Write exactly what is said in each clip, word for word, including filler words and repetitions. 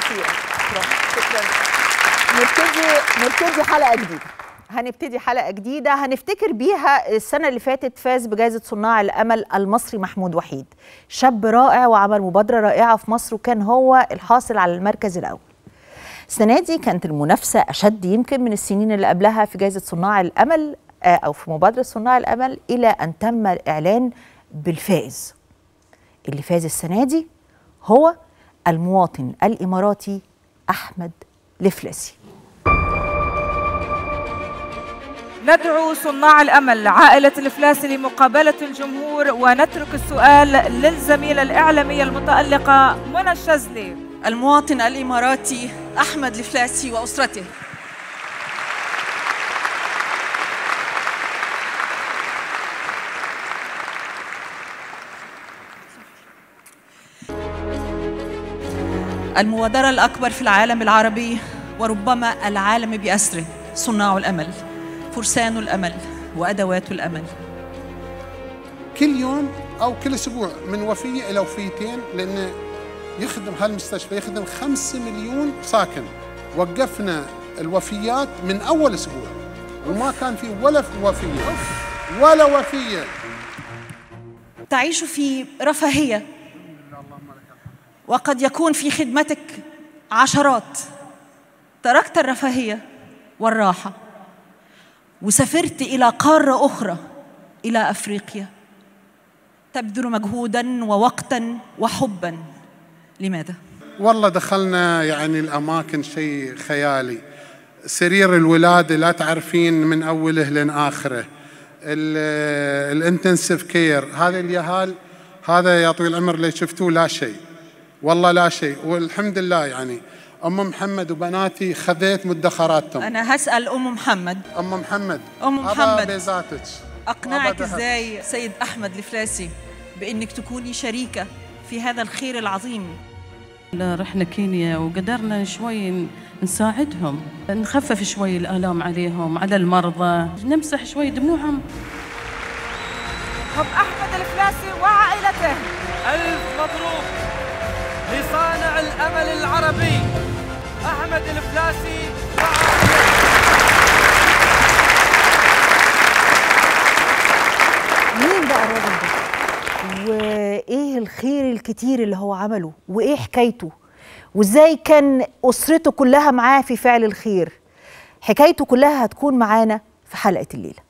كتير. شكرا. نبتدي نبتدي حلقه جديده. هنبتدي حلقه جديده هنفتكر بيها السنه اللي فاتت فاز بجائزه صناع الامل المصري محمود وحيد، شاب رائع وعمل مبادره رائعه في مصر وكان هو الحاصل على المركز الاول. السنه دي كانت المنافسه اشد يمكن من السنين اللي قبلها في جائزه صناع الامل او في مبادره صناع الامل، الى ان تم الاعلان بالفائز. اللي فاز السنه دي هو المواطن الاماراتي احمد الفلاسي. ندعو صناع الأمل عائلة الفلاسي لمقابلة الجمهور، ونترك السؤال للزميلة الإعلامية المتألقة منى الشاذلي. المواطن الإماراتي أحمد الفلاسي وأسرته. المبادرة الأكبر في العالم العربي وربما العالم بأسره، صناع الأمل، فرسان الأمل وأدوات الأمل. كل يوم أو كل أسبوع من وفية إلى وفيتين، لأن يخدم هالمستشفى يخدم خمسة مليون ساكن. وقفنا الوفيات من أول أسبوع وما كان في ولا وفية ولا وفية. تعيش في رفاهية وقد يكون في خدمتك عشرات. تركت الرفاهية والراحة وسافرت إلى قارة أخرى، إلى أفريقيا، تبذل مجهوداً ووقتاً وحباً. لماذا؟ والله دخلنا يعني الأماكن شيء خيالي. سرير الولادة لا تعرفين من أوله لين آخره. الانتنسيف كير، هذا اليهال هذا يا طويل العمر اللي شفتوه لا شيء، والله لا شيء. والحمد لله يعني أم محمد وبناتي خذيت مدخراتهم. أنا هسأل أم محمد. أم محمد أم محمد بذاتك أقنعك إزاي سيد أحمد الفلاسي بأنك تكوني شريكة في هذا الخير العظيم؟ رحنا كينيا وقدرنا شوي نساعدهم، نخفف شوي الآلام عليهم، على المرضى، نمسح شوي دموعهم. هم أحمد الفلاسي وعائلته. ألف مبروك لصانع الأمل العربي أحمد الفلاسي وعائلته. مين بقى الراجل ده؟ وايه الخير الكتير اللي هو عمله؟ وايه حكايته؟ وازاي كان اسرته كلها معاه في فعل الخير؟ حكايته كلها هتكون معانا في حلقة الليلة.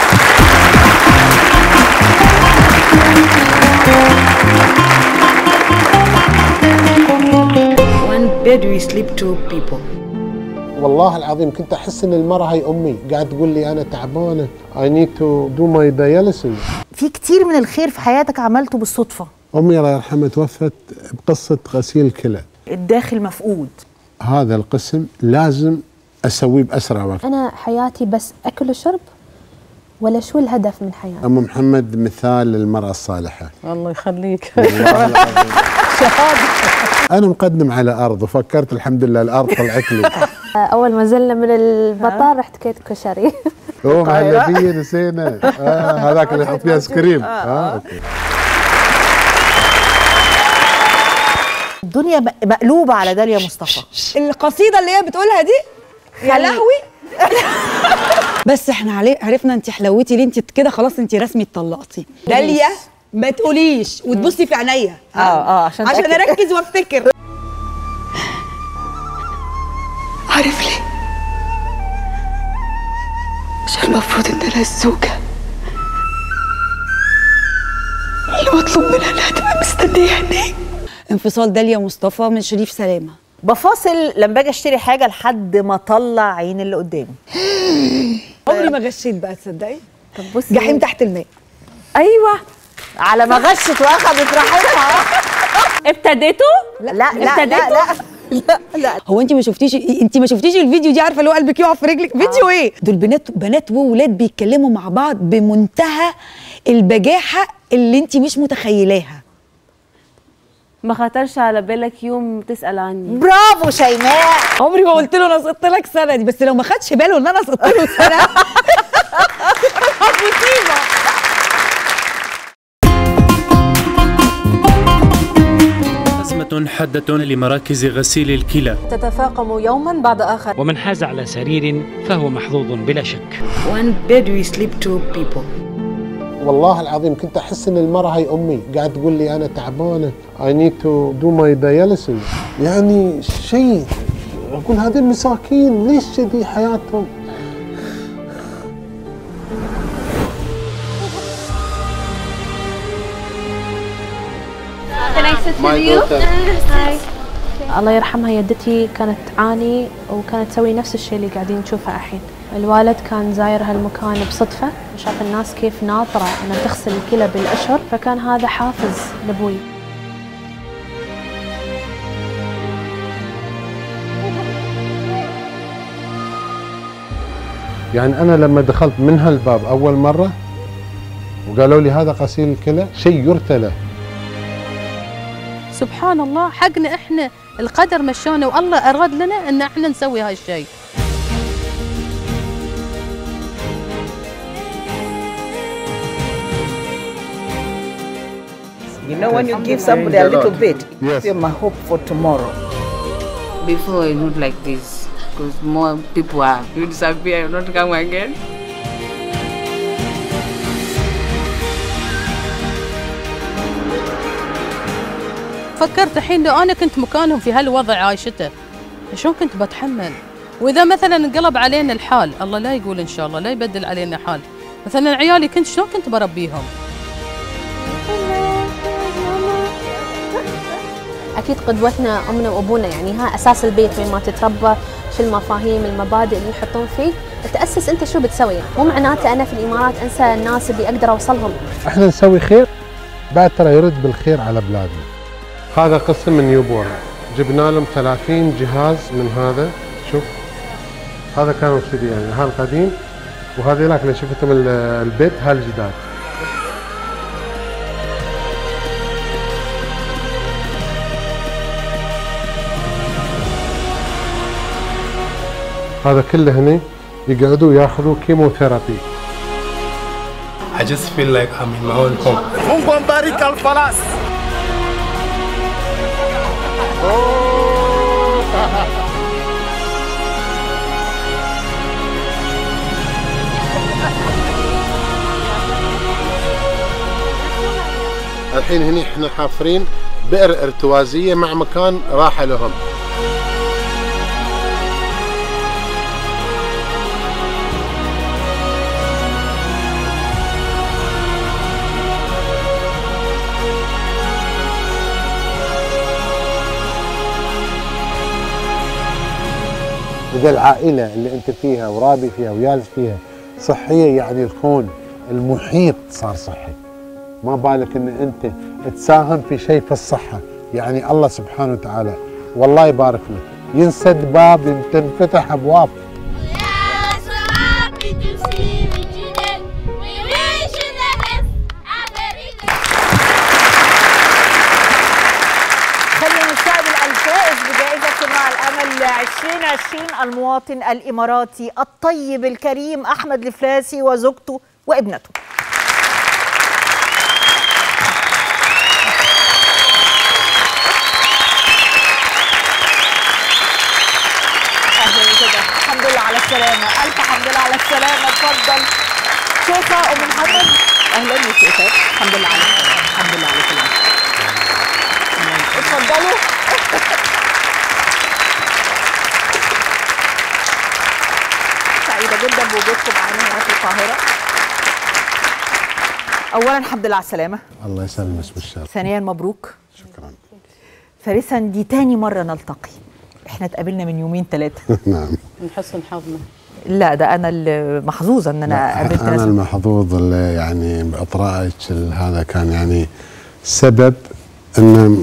One bed we sleep two people. والله العظيم كنت أحس إن المرأة هي أمي قاعد تقول لي أنا تعبانة I need to do my dialysis. في كتير من الخير في حياتك عملته بالصدفة. أمي الله يرحمها توفت بقصة غسيل كلى. الداخل مفقود. هذا القسم لازم أسويه بأسرع وقت. أنا حياتي بس أكل وشرب، ولا شو الهدف من حياتي؟ أم محمد مثال للمرأة الصالحة. الله يخليك. أنا مقدم على أرض وفكرت الحمد لله الأرض طلعت لي. أول ما زلنا من المطار رحت كيت كشري. أوه مهلبية نسينا. آه هذاك اللي يحط فيها ايس كريم. آه أوكي. الدنيا مقلوبة على داليا مصطفى. القصيدة اللي هي بتقولها دي يا لهوي. بس احنا عرفنا انت حلوتي ليه، انت كده خلاص انت رسمي اتطلقتي. داليا ما تقوليش وتبصي في عينيا. اه اه عشان عشان اركز وافتكر. عارف ليه؟ عشان المفروض ان انا الزوجة اللي مطلوب منها انها تبقى مستنية هناك. انفصال داليا مصطفى من شريف سلامة. بفاصل لما باجي اشتري حاجة لحد ما اطلع عين اللي قدامي. عمري ما غشيت بقى تصدقي؟ طب بصي جحيم تحت الماء. ايوه على ما غشت واخدت راحتها. ابتديتوا؟ لا لا لا لا لا لا. هو انت ما شفتيش انت ما شفتيش الفيديو دي؟ عارفه اللي هو قلبك يقع في رجلك؟ فيديو آه. ايه؟ دول بنات بنات وولاد بيتكلموا مع بعض بمنتهى البجاحه اللي انت مش متخيلاها. ما خطرش على بالك يوم تسأل عني؟ برافو شيماء. عمري ما قلت له انا سقطت لك سنه دي، بس لو ما خدش باله ان انا سقطت له سنه مصيبه. أزمة حالة حادة لمراكز غسيل الكلى تتفاقم يوما بعد آخر. ومن حاز على سرير فهو محظوظ بلا شك. One bed we sleep two people. والله العظيم كنت أحس إن المرأة هي أمي قاعد تقول لي أنا تعبانة I need to do my dialysis. يعني شيء أقول هذه المساكين ليش كذي حياتهم. Can I sit with you? Hi. الله يرحمها يدتي كانت تعاني وكانت تسوي نفس الشيء اللي قاعدين نشوفه الحين. الوالد كان زاير هالمكان بصدفة، شاف الناس كيف ناطرة أنها تغسل الكلى بالأشهر، فكان هذا حافز لأبوي. يعني أنا لما دخلت من هالباب أول مرة وقالوا لي هذا غسيل الكلى شيء يرتلى. سبحان الله حقنا احنا القدر مشانا والله اراد لنا ان احنا نسوي هاي الشيء. You know when you give somebody a little bit, you give them a hope for tomorrow. Before it not like this, because more people are you disappear, not come again. فكرت الحين لو انا كنت مكانهم في هالوضع عايشته شلون كنت بتحمل؟ واذا مثلا انقلب علينا الحال، الله لا يقول ان شاء الله لا يبدل علينا حال، مثلا عيالي كنت شلون كنت بربيهم؟ أكيد قدوتنا أمنا وأبونا، يعني ها أساس البيت وين ما تتربى، شو المفاهيم المبادئ اللي يحطون فيه، تأسس أنت شو بتسوي، مو معناته أنا في الإمارات أنسى الناس اللي أقدر أوصلهم. إحنا نسوي خير بعد ترى يرد بالخير على بلادنا. هذا قسم من نيوبورن، جبنا لهم ثلاثين جهاز من هذا، شوف هذا كانوا كذي يعني هذا القديم وهذيلاك اللي شفتهم البيت هالجداد. هذا كله هنا يقعدوا ياخذوا كيموثيرابي. I just feel like I'm in my own home. Umbilical falas. الحين هني احنا حافرين بئر ارتوازيه مع مكان راحه لهم. إذا العائلة اللي أنت فيها ورابي فيها ويالس فيها صحية، يعني الكون المحيط صار صحي، ما بالك أن أنت تساهم في شيء في الصحة، يعني الله سبحانه وتعالى والله يبارك لك ينسد باب تنفتح أبواب. عشرين عشرين المواطن الإماراتي الطيب الكريم أحمد الفلاسي وزوجته وابنته. أهلا وسهلا، الحمد لله على السلامة، ألف حمد لله على السلامة. اتفضل شوفة أم محمد. أهلا وسهلا، الحمد لله على السلامة، الحمد لله على السلامة. اتفضلوا. سعيدة جدا بوجودكم معانا هنا في القاهرة. أولاً الحمد لله على السلامة. الله يسلمك بالشر. ثانياً مبروك. شكراً. ثالثاً دي تاني مرة نلتقي. احنا اتقابلنا من يومين ثلاثة. نعم. من حسن حظنا. لا ده أنا المحظوظة إن أنا قابلت أنا المحظوظ اللي يعني بإطرائك هذا كان يعني سبب إن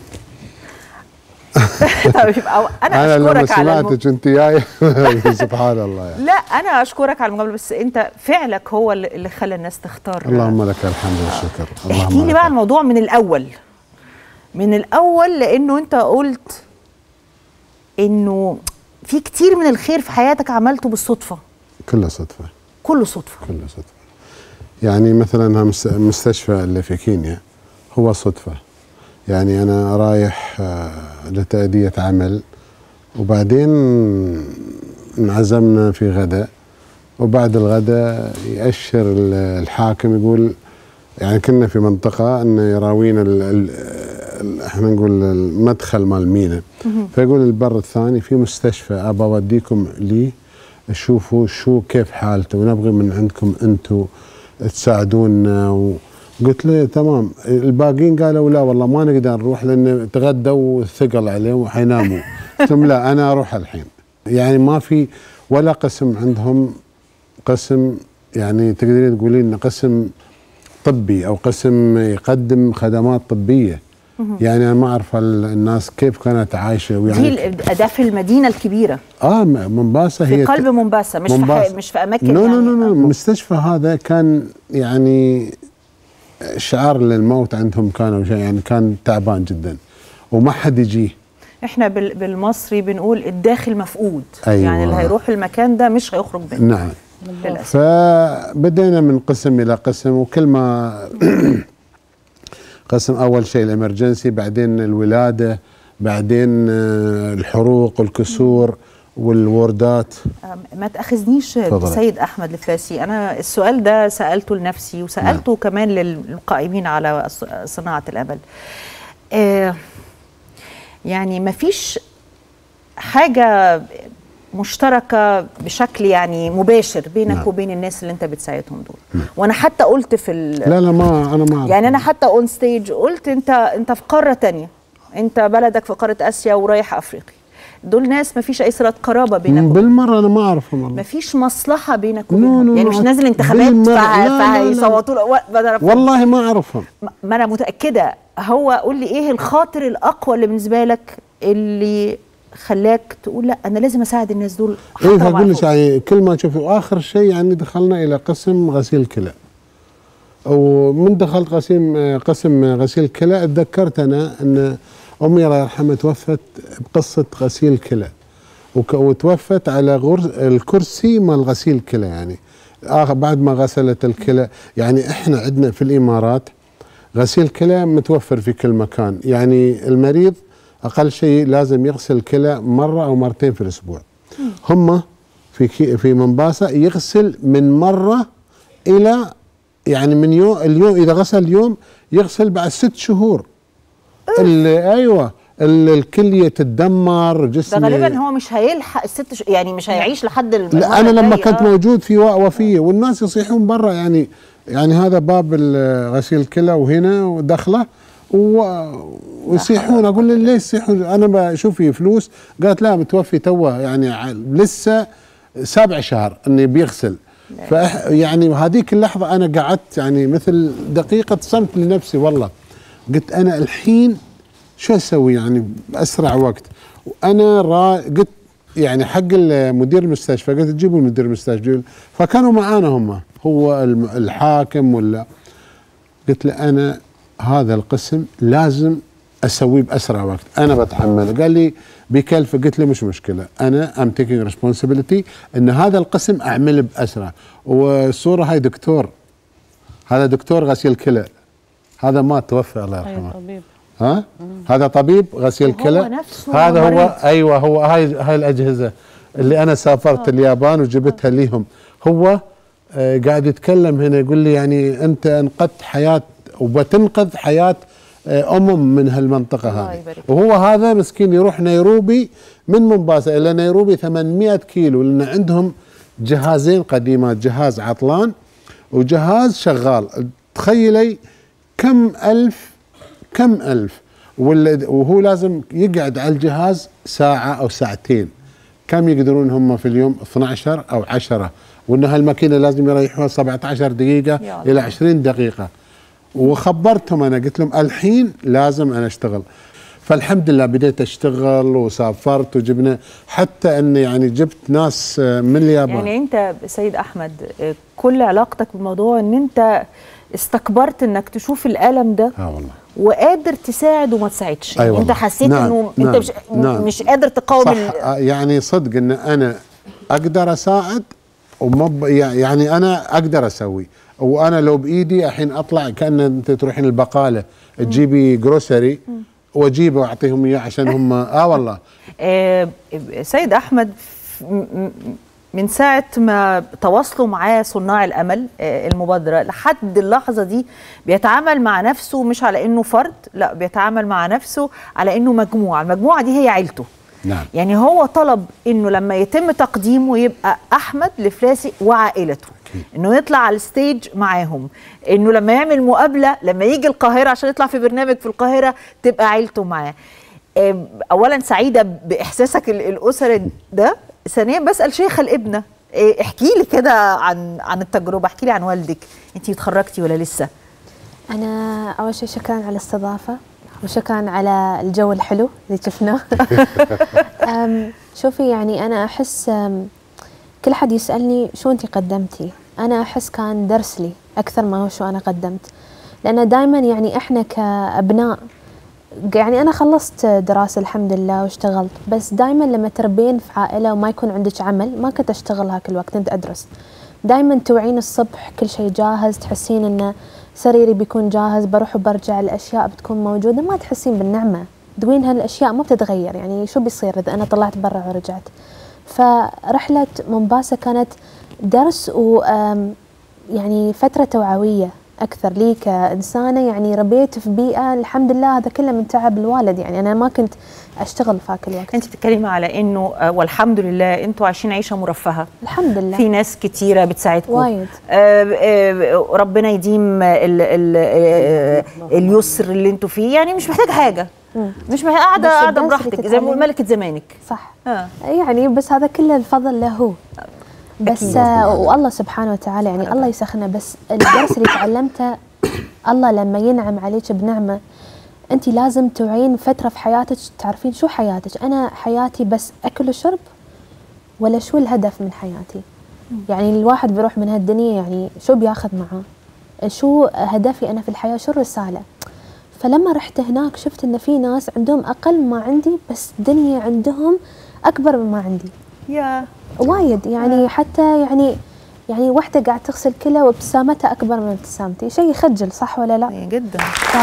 طيب انا أنا اشكرك على لما سمعتك انت جاي سبحان الله يعني. لا انا اشكرك على المقابله، بس انت فعلك هو اللي خلى الناس تختار. اللهم لك الحمد والشكر. احكي لي بقى الموضوع من الاول من الاول لانه انت قلت انه في كتير من الخير في حياتك عملته بالصدفه. كله صدفه. كله صدفه. كله صدفه. يعني مثلا مستشفى اللي في كينيا هو صدفه، يعني أنا رايح لتأدية عمل، وبعدين انعزمنا في غداء، وبعد الغداء يأشر الحاكم يقول يعني كنا في منطقة أنه يراوينا احنا نقول المدخل مال مينا، فيقول البر الثاني في مستشفى أبى أوديكم لي شوفوا شو كيف حالته ونبغي من عندكم أنتم تساعدونا. وقلت له تمام. الباقيين قالوا لا والله ما نقدر نروح لأن تغدوا وثقل عليهم وحيناموا. قلت لهم لا أنا أروح الحين. يعني ما في ولا قسم عندهم قسم يعني تقدرين تقولين قسم طبي أو قسم يقدم خدمات طبية. يعني أنا ما أعرف الناس كيف كانت عايشة. ويعني دي ده في المدينة الكبيرة. آه مومباسا هي في قلب مومباسا مش مومباسا. في مش في أماكن. نو يعني نو نو المستشفى هذا كان يعني شعار للموت عندهم، كانوا يعني كان تعبان جدا وما حد يجيه. احنا بالمصري بنقول الداخل مفقود. أيوة. يعني اللي هيروح المكان ده مش هيخرج منه. نعم. فبدينا من قسم إلى قسم، وكل ما قسم أول شيء الإمرجنسي، بعدين الولادة، بعدين الحروق والكسور والوردات. ما تأخذنيش سيد أحمد الفلاسي، أنا السؤال ده سألته لنفسي وسألته نعم. كمان للقائمين على صناعة الأمل. آه يعني ما فيش حاجة مشتركة بشكل يعني مباشر بينك نعم. وبين الناس اللي انت بتساعدهم دول. نعم. وانا حتى قلت في لا لا ما انا ما يعني انا حتى اون ستيج قلت انت انت في قارة تانية، انت بلدك في قارة اسيا ورايح افريقيا. دول ناس ما فيش اي صلة قرابة بينك بالمرة. انا ما اعرفهم والله. ما فيش مصلحة بينك وبينهم. يعني مش نازل انتخابات فهيصوتوا له. والله ما اعرفهم. ما انا متأكدة. هو قول لي ايه الخاطر الاقوى اللي بالنسبة لك اللي خلاك تقول لا انا لازم اساعد الناس دول؟ ايه هقول لك يعني كل ما تشوفي. واخر شيء يعني دخلنا الى قسم غسيل كلى، ومن دخلت قسم قسم غسيل كلى تذكرت انا ان امي الله يرحمها توفت بقصه غسيل كلى، وتوفت على غرز الكرسي مال غسيل كلى. يعني آخر بعد ما غسلت الكلى. يعني احنا عندنا في الامارات غسيل كلى متوفر في كل مكان. يعني المريض أقل شيء لازم يغسل الكلى مرة أو مرتين في الأسبوع. هم في في مومباسا يغسل من مرة إلى يعني من يوم اليوم إذا غسل اليوم يغسل بعد ست شهور. أيوة الكلية تتدمر جسمه. ده غالبا هو مش هيلحق الست ش... يعني مش هيعيش لحد لا. أنا لما كنت آه. موجود في وفية والناس يصيحون برا يعني يعني هذا باب غسيل الكلى وهنا ودخله ويصيحون. اقول له ليش يصيحون؟ انا بشوف في فلوس. قالت لا متوفي توه يعني لسه سابع شهر اني بيغسل. فأح يعني هذيك اللحظه انا قعدت يعني مثل دقيقه صمت لنفسي. والله قلت انا الحين شو اسوي يعني باسرع وقت؟ وانا را قلت يعني حق مدير المستشفى قلت تجيبوا المدير المستشفى، فكانوا معانا هم هو الحاكم ولا. قلت له انا هذا القسم لازم اسويه باسرع وقت، انا بتحمله. قال لي بكلفه. قلت له مش مشكله، انا ام تيكينج ريسبونسبيلتي ان هذا القسم اعمله باسرع. والصوره هاي دكتور، هذا دكتور غسيل كلى، هذا ما توفى الله يرحمه. طبيب. ها مم. هذا طبيب غسيل كلى. هذا هو مريض. ايوه هو هاي هاي الاجهزه اللي انا سافرت أوه. اليابان وجبتها ليهم. هو آه قاعد يتكلم هنا يقول لي يعني انت انقذت حياه وبتنقذ حياة أمم من هالمنطقة هذه. وهو هذا مسكين يروح نيروبي من مومباسا إلى نيروبي ثمانمئة كيلو، لأن عندهم جهازين قديمات، جهاز عطلان وجهاز شغال. تخيلي كم ألف كم ألف وهو لازم يقعد على الجهاز ساعة أو ساعتين. كم يقدرون هم في اليوم؟ اثني عشر أو عشرة، وأن هالماكينة لازم يريحوها سبعة عشر دقيقة إلى عشرين دقيقة. وخبرتهم انا قلت لهم الحين لازم انا اشتغل. فالحمد لله بديت اشتغل وسافرت وجبنا حتى ان يعني جبت ناس من اليابان. يعني انت سيد احمد كل علاقتك بالموضوع ان انت استكبرت انك تشوف الالم ده. اه والله. وقادر تساعد وما تساعدش. أيوة. انت حسيت نعم. انه نعم. انت مش, نعم. مش قادر تقاوم. صح. يعني صدق ان انا اقدر اساعد وما يعني انا اقدر اسوي وانا لو بايدي الحين اطلع كأن انت تروحين البقاله تجيبي جروسري واجيبه واعطيهم اياه عشان هم اه والله. آه سيد احمد، من ساعة ما تواصلوا معاه صناع الأمل المبادرة لحد اللحظة دي بيتعامل مع نفسه مش على إنه فرد، لا بيتعامل مع نفسه على إنه مجموعة، المجموعة دي هي عيلته. نعم. يعني هو طلب إنه لما يتم تقديمه يبقى أحمد الإفلاسي وعائلته، إنه يطلع على الستيج معاهم، إنه لما يعمل مقابلة لما يجي القاهرة عشان يطلع في برنامج في القاهرة تبقى عيلته معاه. أولا سعيدة بإحساسك الأسري ده. ثانيا بسأل شيخة الابنة، احكي لي كده عن عن التجربة، احكي لي عن والدك، انتي اتخرجتي ولا لسه؟ أنا أول شيء شكرا على الاستضافة وشكرا على الجو الحلو اللي شفناه. شوفي يعني أنا أحس كل حد يسألني شو أنتي قدمتي، أنا أحس كان درس لي أكثر ما هو شو أنا قدمت، لأن دائما يعني إحنا كأبناء يعني أنا خلصت دراسة الحمد لله واشتغلت، بس دائما لما تربين في عائلة وما يكون عندك عمل ما كنت أشتغل هاك الوقت، كنت أدرس. دائما توعين الصبح كل شيء جاهز، تحسين إنه سريري بيكون جاهز، بروح وبرجع الأشياء بتكون موجودة، ما تحسين بالنعمة، دوين هالأشياء ما بتتغير، يعني شو بيصير إذا أنا طلعت برا ورجعت. فرحلة مومباسا كانت درس و يعني فترة توعوية أكثر لي كإنسانة، يعني ربيت في بيئة الحمد لله هذا كله من تعب الوالد، يعني أنا ما كنت أشتغل في هاك الوقت. أنت بتتكلمي على إنه والحمد لله أنتوا عايشين عيشة مرفهة الحمد لله، في ناس كتيرة بتساعدكم وايد. آه آه ربنا يديم ال ال آه اليسر اللي أنتوا فيه، يعني مش محتاج حاجة، مش محتاج قاعدة قاعدة براحتك زي ما ملكة زمانك. صح. آه. يعني بس هذا كله الفضل له بس آه والله سبحانه وتعالى، يعني الله يسخنا. بس الدرس اللي تعلمته، الله لما ينعم عليك بنعمة أنت لازم توعين فترة في حياتك تعرفين شو حياتك، أنا حياتي بس أكل وشرب ولا شو الهدف من حياتي؟ يعني الواحد بيروح من هالدنيا يعني شو بياخذ معاه؟ شو هدفي أنا في الحياة؟ شو الرسالة؟ فلما رحت هناك شفت إن في ناس عندهم أقل ما عندي بس الدنيا عندهم أكبر مما عندي. يا وايد يعني حتى يعني يعني واحدة قاعدة تغسل كلى وابتسامتها أكبر من ابتسامتي، شيء يخجل صح ولا لا؟ جدا.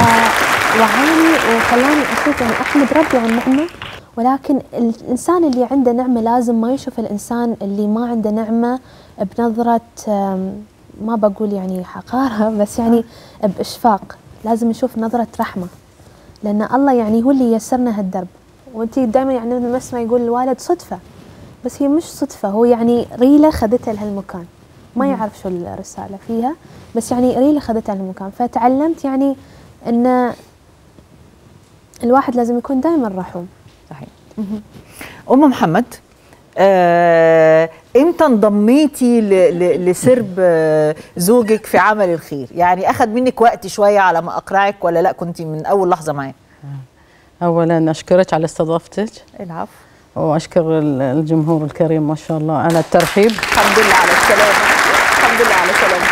فوعاني وخلاني أشوف يعني أحمد ربي عن نعمة، ولكن الإنسان اللي عنده نعمة لازم ما يشوف الإنسان اللي ما عنده نعمة بنظرة ما بقول يعني حقارة، بس يعني بإشفاق، لازم نشوف نظرة رحمة، لأن الله يعني هو اللي يسرنا هالدرب. وأنتي دائما يعني مثل ما يقول الوالد صدفة، بس هي مش صدفة، هو يعني ريلة خذتها لهالمكان، ما يعرف شو الرسالة فيها، بس يعني ريلة خذتها لهالمكان. فتعلمت يعني إن الواحد لازم يكون دائما رحوم. صحيح. أم محمد، آه، إمتى انضميتي لسرب زوجك في عمل الخير؟ يعني أخذ منك وقت شوية على ما أقرعك ولا لا كنتي من أول لحظة معاه؟ أولا أشكرك على استضافتك. العفو. واشكر الجمهور الكريم ما شاء الله على الترحيب. الحمد لله على السلامه. الحمد لله على السلامه.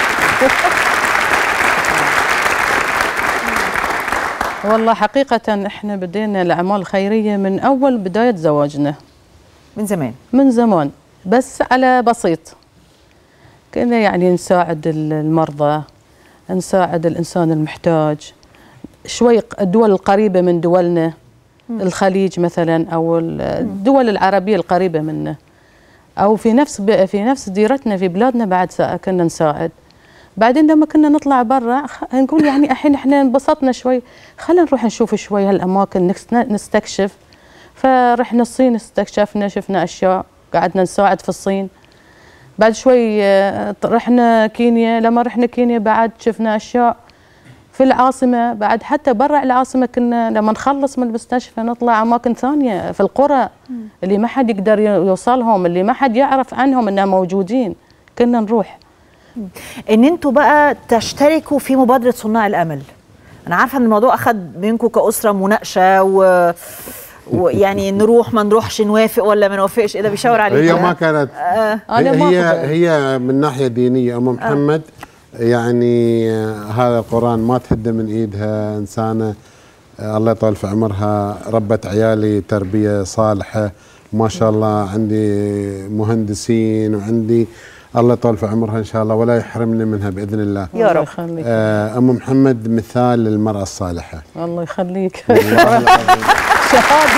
والله حقيقه احنا بدينا الاعمال الخيريه من اول بدايه زواجنا، من زمان من زمان، بس على بسيط. كنا يعني نساعد المرضى، نساعد الانسان المحتاج، شوي الدول القريبه من دولنا، الخليج مثلا او الدول العربيه القريبه منا، او في نفس في نفس ديرتنا في بلادنا بعد كنا نساعد. بعدين لما كنا نطلع برا نقول يعني الحين احنا انبسطنا شوي، خلينا نروح نشوف شوي هالاماكن نستكشف. فرحنا الصين استكشفنا، شفنا اشياء، قعدنا نساعد في الصين. بعد شوي رحنا كينيا، لما رحنا كينيا بعد شفنا اشياء في العاصمة، بعد حتى برا العاصمة كنا لما نخلص من المستشفى نطلع أماكن ثانية في القرى اللي ما حد يقدر يوصلهم، اللي ما حد يعرف عنهم أنهم موجودين، كنا نروح. إن أنتوا بقى تشتركوا في مبادرة صناع الأمل، أنا عارفة أن الموضوع أخذ منكم كأسرة مناقشة و... ويعني نروح ما نروحش، نوافق ولا ما نوافقش، إيه ده بيشاور عليك؟ هي ما كانت آه. هي هي من ناحية دينية أم محمد آه. يعني هذا القرآن ما تهده من إيدها إنسانة، الله يطول في عمرها، ربت عيالي تربية صالحة ما شاء الله، عندي مهندسين وعندي الله يطول في عمرها ان شاء الله ولا يحرمني منها باذن الله يا رب. آه ام محمد مثال للمراه الصالحه. الله يخليك. والله العظيم. شهاده.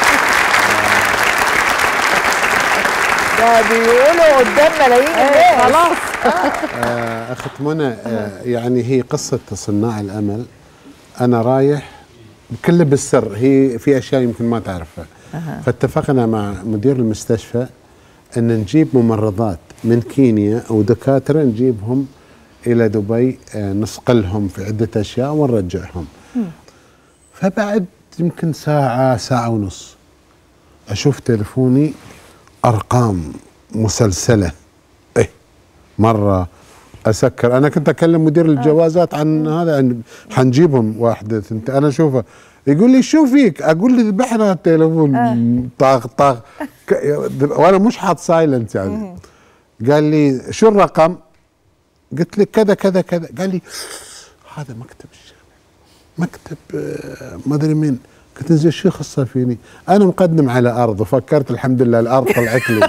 ده بيقولوا قدام ملايين الناس. خلاص. آه اخت منى، آه يعني هي قصه صناع الامل. انا رايح كله بالسر، هي في اشياء يمكن ما تعرفها. أه. فاتفقنا مع مدير المستشفى ان نجيب ممرضات من كينيا او دكاتره نجيبهم الى دبي، آه نصقلهم في عده اشياء ونرجعهم. م. فبعد يمكن ساعه ساعه ونص اشوف تلفوني ارقام مسلسله. ايه مره اسكر، انا كنت اكلم مدير الجوازات عن هذا، عن حنجيبهم واحده ثنت، انا اشوفه يقول لي شو فيك؟ اقول له ذبحنا التليفون. آه. طاغ طاغ وانا مش حاط سايلنت يعني. قال لي شو الرقم؟ قلت له كذا كذا كذا. قال لي هذا مكتب الشامل، مكتب ما ادري مين. قلت له زين شو خصه فيني؟ انا مقدم على ارض وفكرت الحمد لله الارض طلعت لي.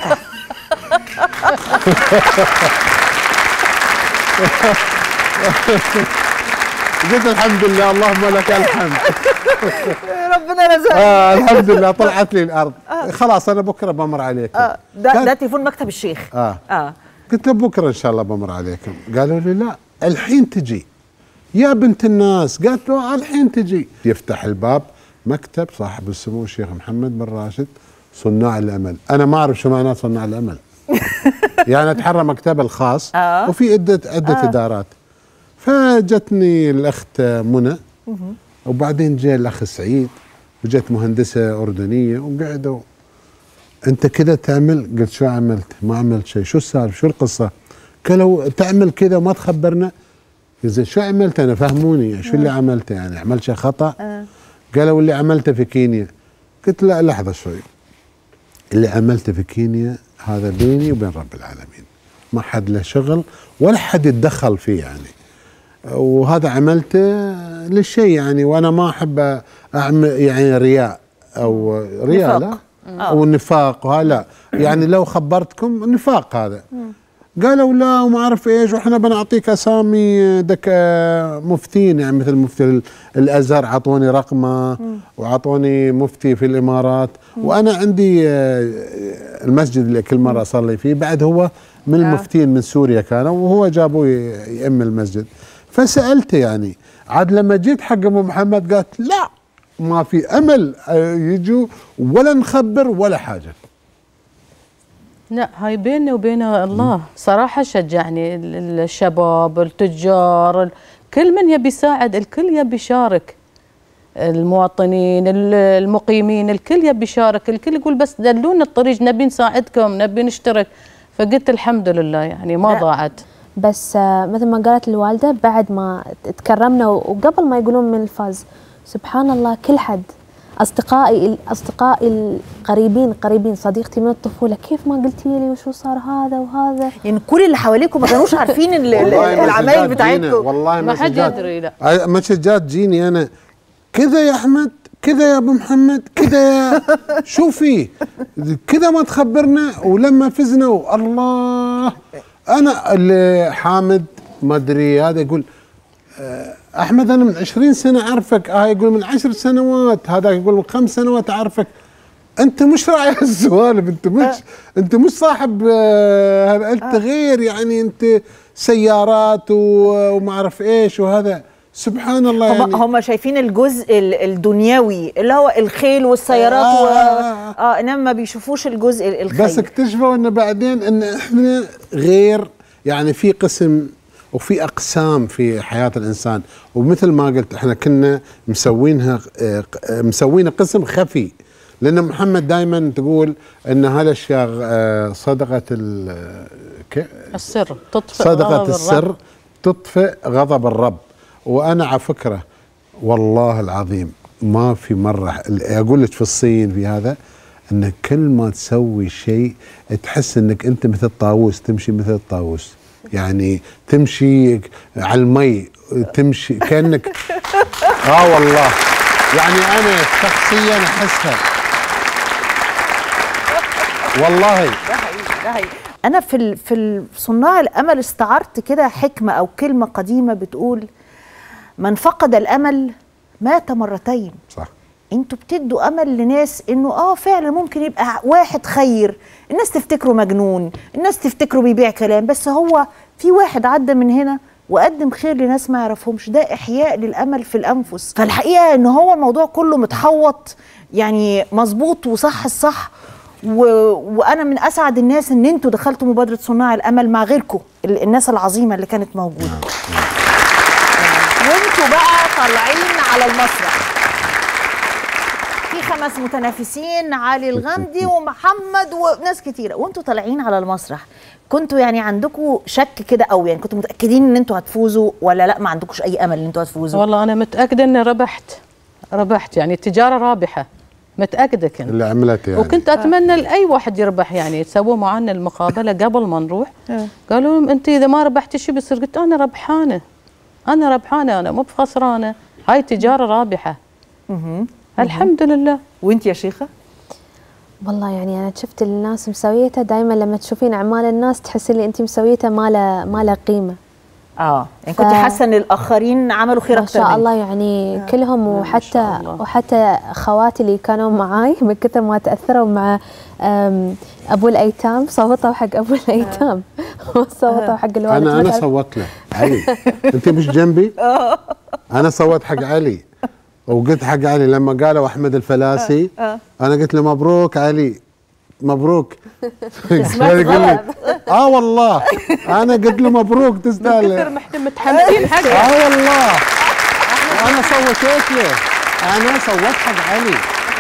قلت الحمد لله اللهم لك الحمد. ربنا رزقني. اه الحمد لله طلعت لي الارض. آه. خلاص انا بكره بمر عليكم. اه ده ده تليفون مكتب الشيخ. اه اه قلت له بكره ان شاء الله بمر عليكم. قالوا لي لا الحين تجي يا بنت الناس. قالت له الحين تجي. يفتح الباب مكتب صاحب السمو الشيخ محمد بن راشد صناع الامل. انا ما اعرف شو معناه صناع الامل. يعني اتحرى مكتبه الخاص. آه. وفي عده عده آه. ادارات. فجتني الاخت منى وبعدين جاء الاخ سعيد وجت مهندسه اردنيه وقعدوا انت كذا تعمل؟ قلت شو عملت؟ ما عملت شيء. شو السالفه؟ شو القصه؟ قالوا تعمل كذا وما تخبرنا. زين شو عملت انا؟ فهموني شو اللي عملته، يعني عملت شيء خطا؟ أه. قالوا اللي عملته في كينيا. قلت لا لحظه شوي، اللي عملته في كينيا هذا بيني وبين رب العالمين، ما حد له شغل ولا حد يتدخل فيه يعني، وهذا عملته للشيء يعني، وانا ما احب اعمل يعني رياء او رياء لا او نفاق وهذا، يعني لو خبرتكم النفاق هذا. قالوا لا وما اعرف ايش، واحنا بنعطيك اسامي دك مفتين، يعني مثل مفتي الازهر اعطوني رقمه واعطوني مفتي في الامارات، وانا عندي المسجد اللي كل مره اصلي فيه بعد هو من المفتين من سوريا كانوا، وهو جابوه يأم المسجد. فسالته يعني عاد لما جيت حق ام محمد قالت لا ما في امل يجوا ولا نخبر ولا حاجه. لا هاي بيني وبين الله صراحة شجعني الشباب التجار كل من يبي يساعد، الكل يبي يشارك، المواطنين المقيمين الكل يبي يشارك، الكل يقول بس دلونا الطريق نبي نساعدكم نبي نشترك. فقلت الحمد لله يعني ما ضاعت. بس مثل ما قالت الوالدة بعد ما تكرمنا وقبل ما يقولون من الفاز سبحان الله كل حد أصدقائي أصدقائي القريبين قريبين صديقتي من الطفولة كيف ما قلتي لي وشو صار هذا وهذا، يعني كل اللي حواليكم ما كانوش عارفين العمايل بتاعتكم. والله ما حد يدري. لا مسجات جيني أنا كذا يا أحمد كذا يا أبو محمد كذا يا شو في كذا ما تخبرنا، ولما فزنا الله أنا اللي حامد ما أدري هذا يقول أحمد أنا من عشرين سنة أعرفك، آه يقول من عشر سنوات، هذا يقول من خمس سنوات أعرفك. أنت مش راعي السوالف، أنت مش أه. أنت مش صاحب هذا، أنت أه. غير يعني أنت سيارات وما أعرف إيش وهذا. سبحان الله هم يعني هم شايفين الجزء الدنيوي اللي هو الخيل والسيارات آه. و... اه انما ما بيشوفوش الجزء الخير. بس اكتشفوا ان بعدين ان احنا غير، يعني في قسم وفي اقسام في حياه الانسان، ومثل ما قلت احنا كنا مسوينها مسوين قسم خفي، لان محمد دائما تقول ان هذا الشيء صدقه السر تطفئ صدقه غضب السر الرب. تطفئ غضب الرب. وانا على فكره والله العظيم ما في مره اقول لك في الصين في هذا ان كل ما تسوي شيء تحس انك انت مثل الطاووس، تمشي مثل الطاووس، يعني تمشي على المي تمشي كانك اه والله يعني انا شخصيا احسها والله. ده حقيقي ده حقيقي. انا في في صناع الامل استعرت كده حكمه او كلمه قديمه بتقول: من فقد الامل مات مرتين. صح. انتوا بتدوا امل لناس انه اه فعلا ممكن يبقى واحد خير، الناس تفتكره مجنون، الناس تفتكره بيبيع كلام، بس هو في واحد عدى من هنا وقدم خير لناس ما يعرفهمش. ده احياء للامل في الانفس. فالحقيقه ان هو الموضوع كله متحوط يعني مظبوط وصح الصح. و... وانا من اسعد الناس ان انتوا دخلتوا مبادره صناع الامل مع غيركم الناس العظيمه اللي كانت موجوده. وانتوا بقى طالعين على المسرح في خمس متنافسين، علي الغامدي ومحمد وناس كتيره، وانتوا طالعين على المسرح كنتوا يعني عندكم شك كده، او يعني كنتوا متاكدين ان انتوا هتفوزوا ولا لا؟ ما عندكوش اي امل ان انتوا هتفوزوا؟ والله انا متاكده اني ربحت ربحت يعني التجاره رابحه، متاكده كنت اللي عملت يعني. وكنت اتمنى لاي واحد يربح، يعني يسووا معنا المقابله قبل ما نروح. قالوا لهم انت اذا ما ربحتي شو بيصير؟ قلت انا ربحانه انا ربحانه انا مو بخسرانه، هاي تجاره رابحه. اها الحمد لله. وانت يا شيخه؟ والله يعني انا شفت الناس مسويتها، دائما لما تشوفين اعمال الناس تحسين ان انت مسويتها ما له ما له قيمه. اه يعني ف... كنت حاسه ان الاخرين عملوا خير اكثر ما شاء الله يعني آه. كلهم، وحتى وحتى خواتي اللي كانوا معاي من كثر ما تاثروا مع ابو الايتام صوتوا حق ابو الايتام وصوتوا حق الوالد. انا انا صوت له علي. انت مش جنبي؟ انا صوت حق علي وقلت حق علي لما قالوا احمد الفلاسي انا قلت له مبروك علي مبروك. اه والله انا قلت له مبروك تستاهل. كثر متحمسين حقه. اه والله انا صوتت له، انا صوت حق علي،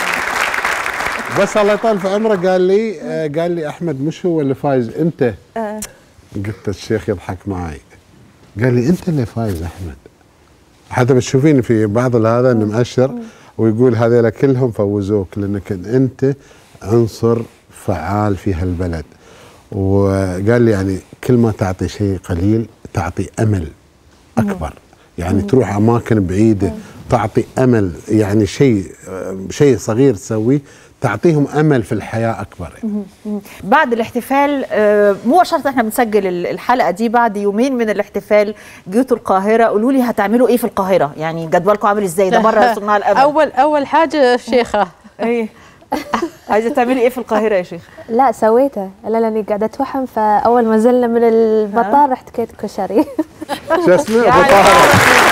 بس الله يطول في عمره قال لي آه قال لي احمد مش هو اللي فايز انت. آه. قلت الشيخ يضحك معي، قال لي انت اللي فايز احمد. حتى بتشوفيني في بعض هذا انه مؤشر ويقول هذول كلهم فوزوك لانك انت عنصر فعال في هالبلد. وقال لي يعني كل ما تعطي شيء قليل تعطي امل اكبر، يعني تروح اماكن بعيده تعطي امل، يعني شيء شيء صغير تسويه تعطيهم امل في الحياه اكبر. يعني. بعد الاحتفال مباشره احنا بنسجل الحلقه دي بعد يومين من الاحتفال جيتوا القاهره، قولوا لي هتعملوا ايه في القاهره؟ يعني جدولكم عامل ازاي؟ ده بره صناع الامل. اول اول حاجه الشيخه ايه عايزه تعملي ايه في القاهره يا شيخ؟ لا سويته، لا لاني قاعده اتوحم، فاول ما نزلنا من المطار رحت كيت كشري. شو اسمه؟ ابو طاهر.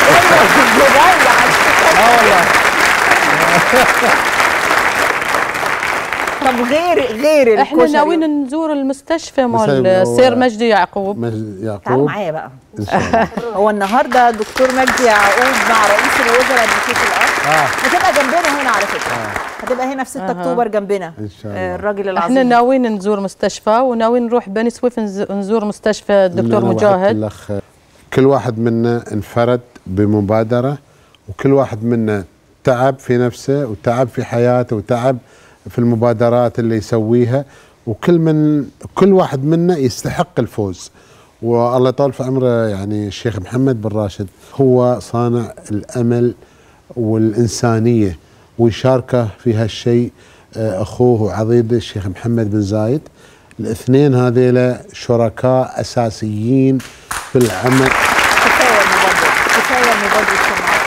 اه والله. طب غير غير احنا ناويين نزور المستشفى مال السير مجدي يعقوب. مجدي يعقوب تعالوا معايا بقى ان شاء الله. هو النهارده دكتور مجدي يعقوب مع رئيس الوزراء بشيك الارض. اه هتبقى جنبنا هنا على فكره. آه. هتبقى هنا في ستة اكتوبر جنبنا ان شاء الله. الراجل العظيم. احنا ناويين نزور مستشفى وناويين نروح بني سويف نزور مستشفى الدكتور مجاهد. كل واحد منا انفرد بمبادره، وكل واحد منا تعب في نفسه وتعب في حياته وتعب في المبادرات اللي يسويها، وكل من كل واحد منا يستحق الفوز. والله يطول في عمره يعني الشيخ محمد بن راشد هو صانع الامل والانسانيه، ويشاركه في هالشيء اخوه وعضيده الشيخ محمد بن زايد. الاثنين هذيلا شركاء اساسيين في العمل. كفايه المبادره كفايه المبادره.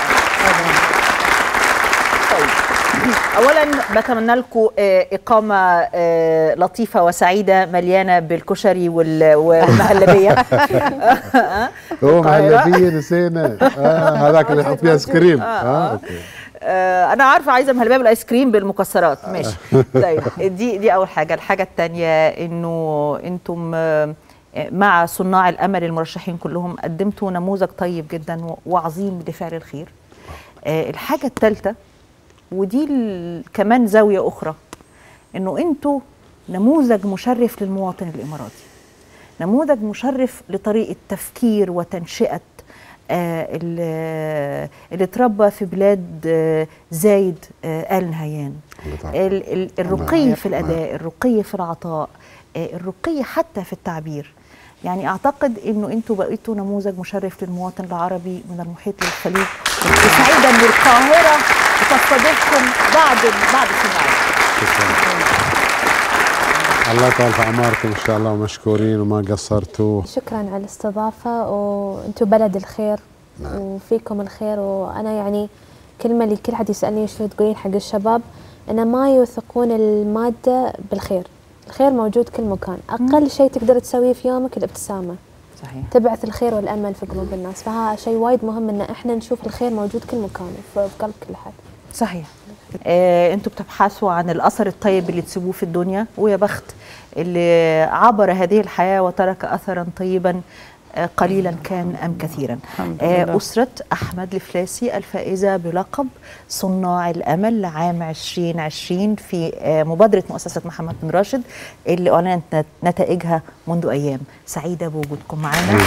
اولا بتمنى لكم اقامه لطيفه وسعيده مليانه بالكشري والمهلبيه. هو مهلبيه نسينا هذاك اللي يحط فيها ايس كريم. اه اوكي انا عارفه عايزه مهلبيه بالايس كريم بالمكسرات. ماشي طيب دي دي اول حاجه. الحاجه الثانيه انه انتم مع صناع الامل المرشحين كلهم قدمتوا نموذج طيب جدا وعظيم لفعل الخير. الحاجه الثالثه ودي كمان زاوية أخرى، إنه أنتوا نموذج مشرف للمواطن الإماراتي، نموذج مشرف لطريقة تفكير وتنشئة آه اللي تربى في بلاد آه زايد آه آل نهيان. الرقي في الأداء، الرقي في العطاء، آه الرقي حتى في التعبير. يعني أعتقد إنه أنتوا بقيتوا نموذج مشرف للمواطن العربي من المحيط للخليج، وسعيدة إن القاهرة تستضيفكم بعد بعد صناعة. الله يطول في اعماركم ان شاء الله، ومشكورين وما قصرتوا. شكرا على الاستضافة، وانتم بلد الخير. نعم. وفيكم الخير. وأنا يعني كلمة اللي كل حد يسألني شو تقولين حق الشباب، أن ما يوثقون المادة بالخير. الخير موجود كل مكان. أقل شيء تقدر تسويه في يومك الابتسامة. صحيح. تبعث الخير والأمل في قلوب الناس، فها شيء وايد مهم أن احنا نشوف الخير موجود كل مكان في قلب كل حد. صحيح. آه، انتوا بتبحثوا عن الأثر الطيب اللي تسيبوه في الدنيا، ويا بخت اللي عبر هذه الحياة وترك أثرا طيبا قليلا كان أم كثيرا. أسرة أحمد الفلاسي الفائزة بلقب صناع الأمل لعام عشرين عشرين في مبادرة مؤسسة محمد بن راشد اللي أعلنت نتائجها منذ أيام. سعيدة بوجودكم معنا.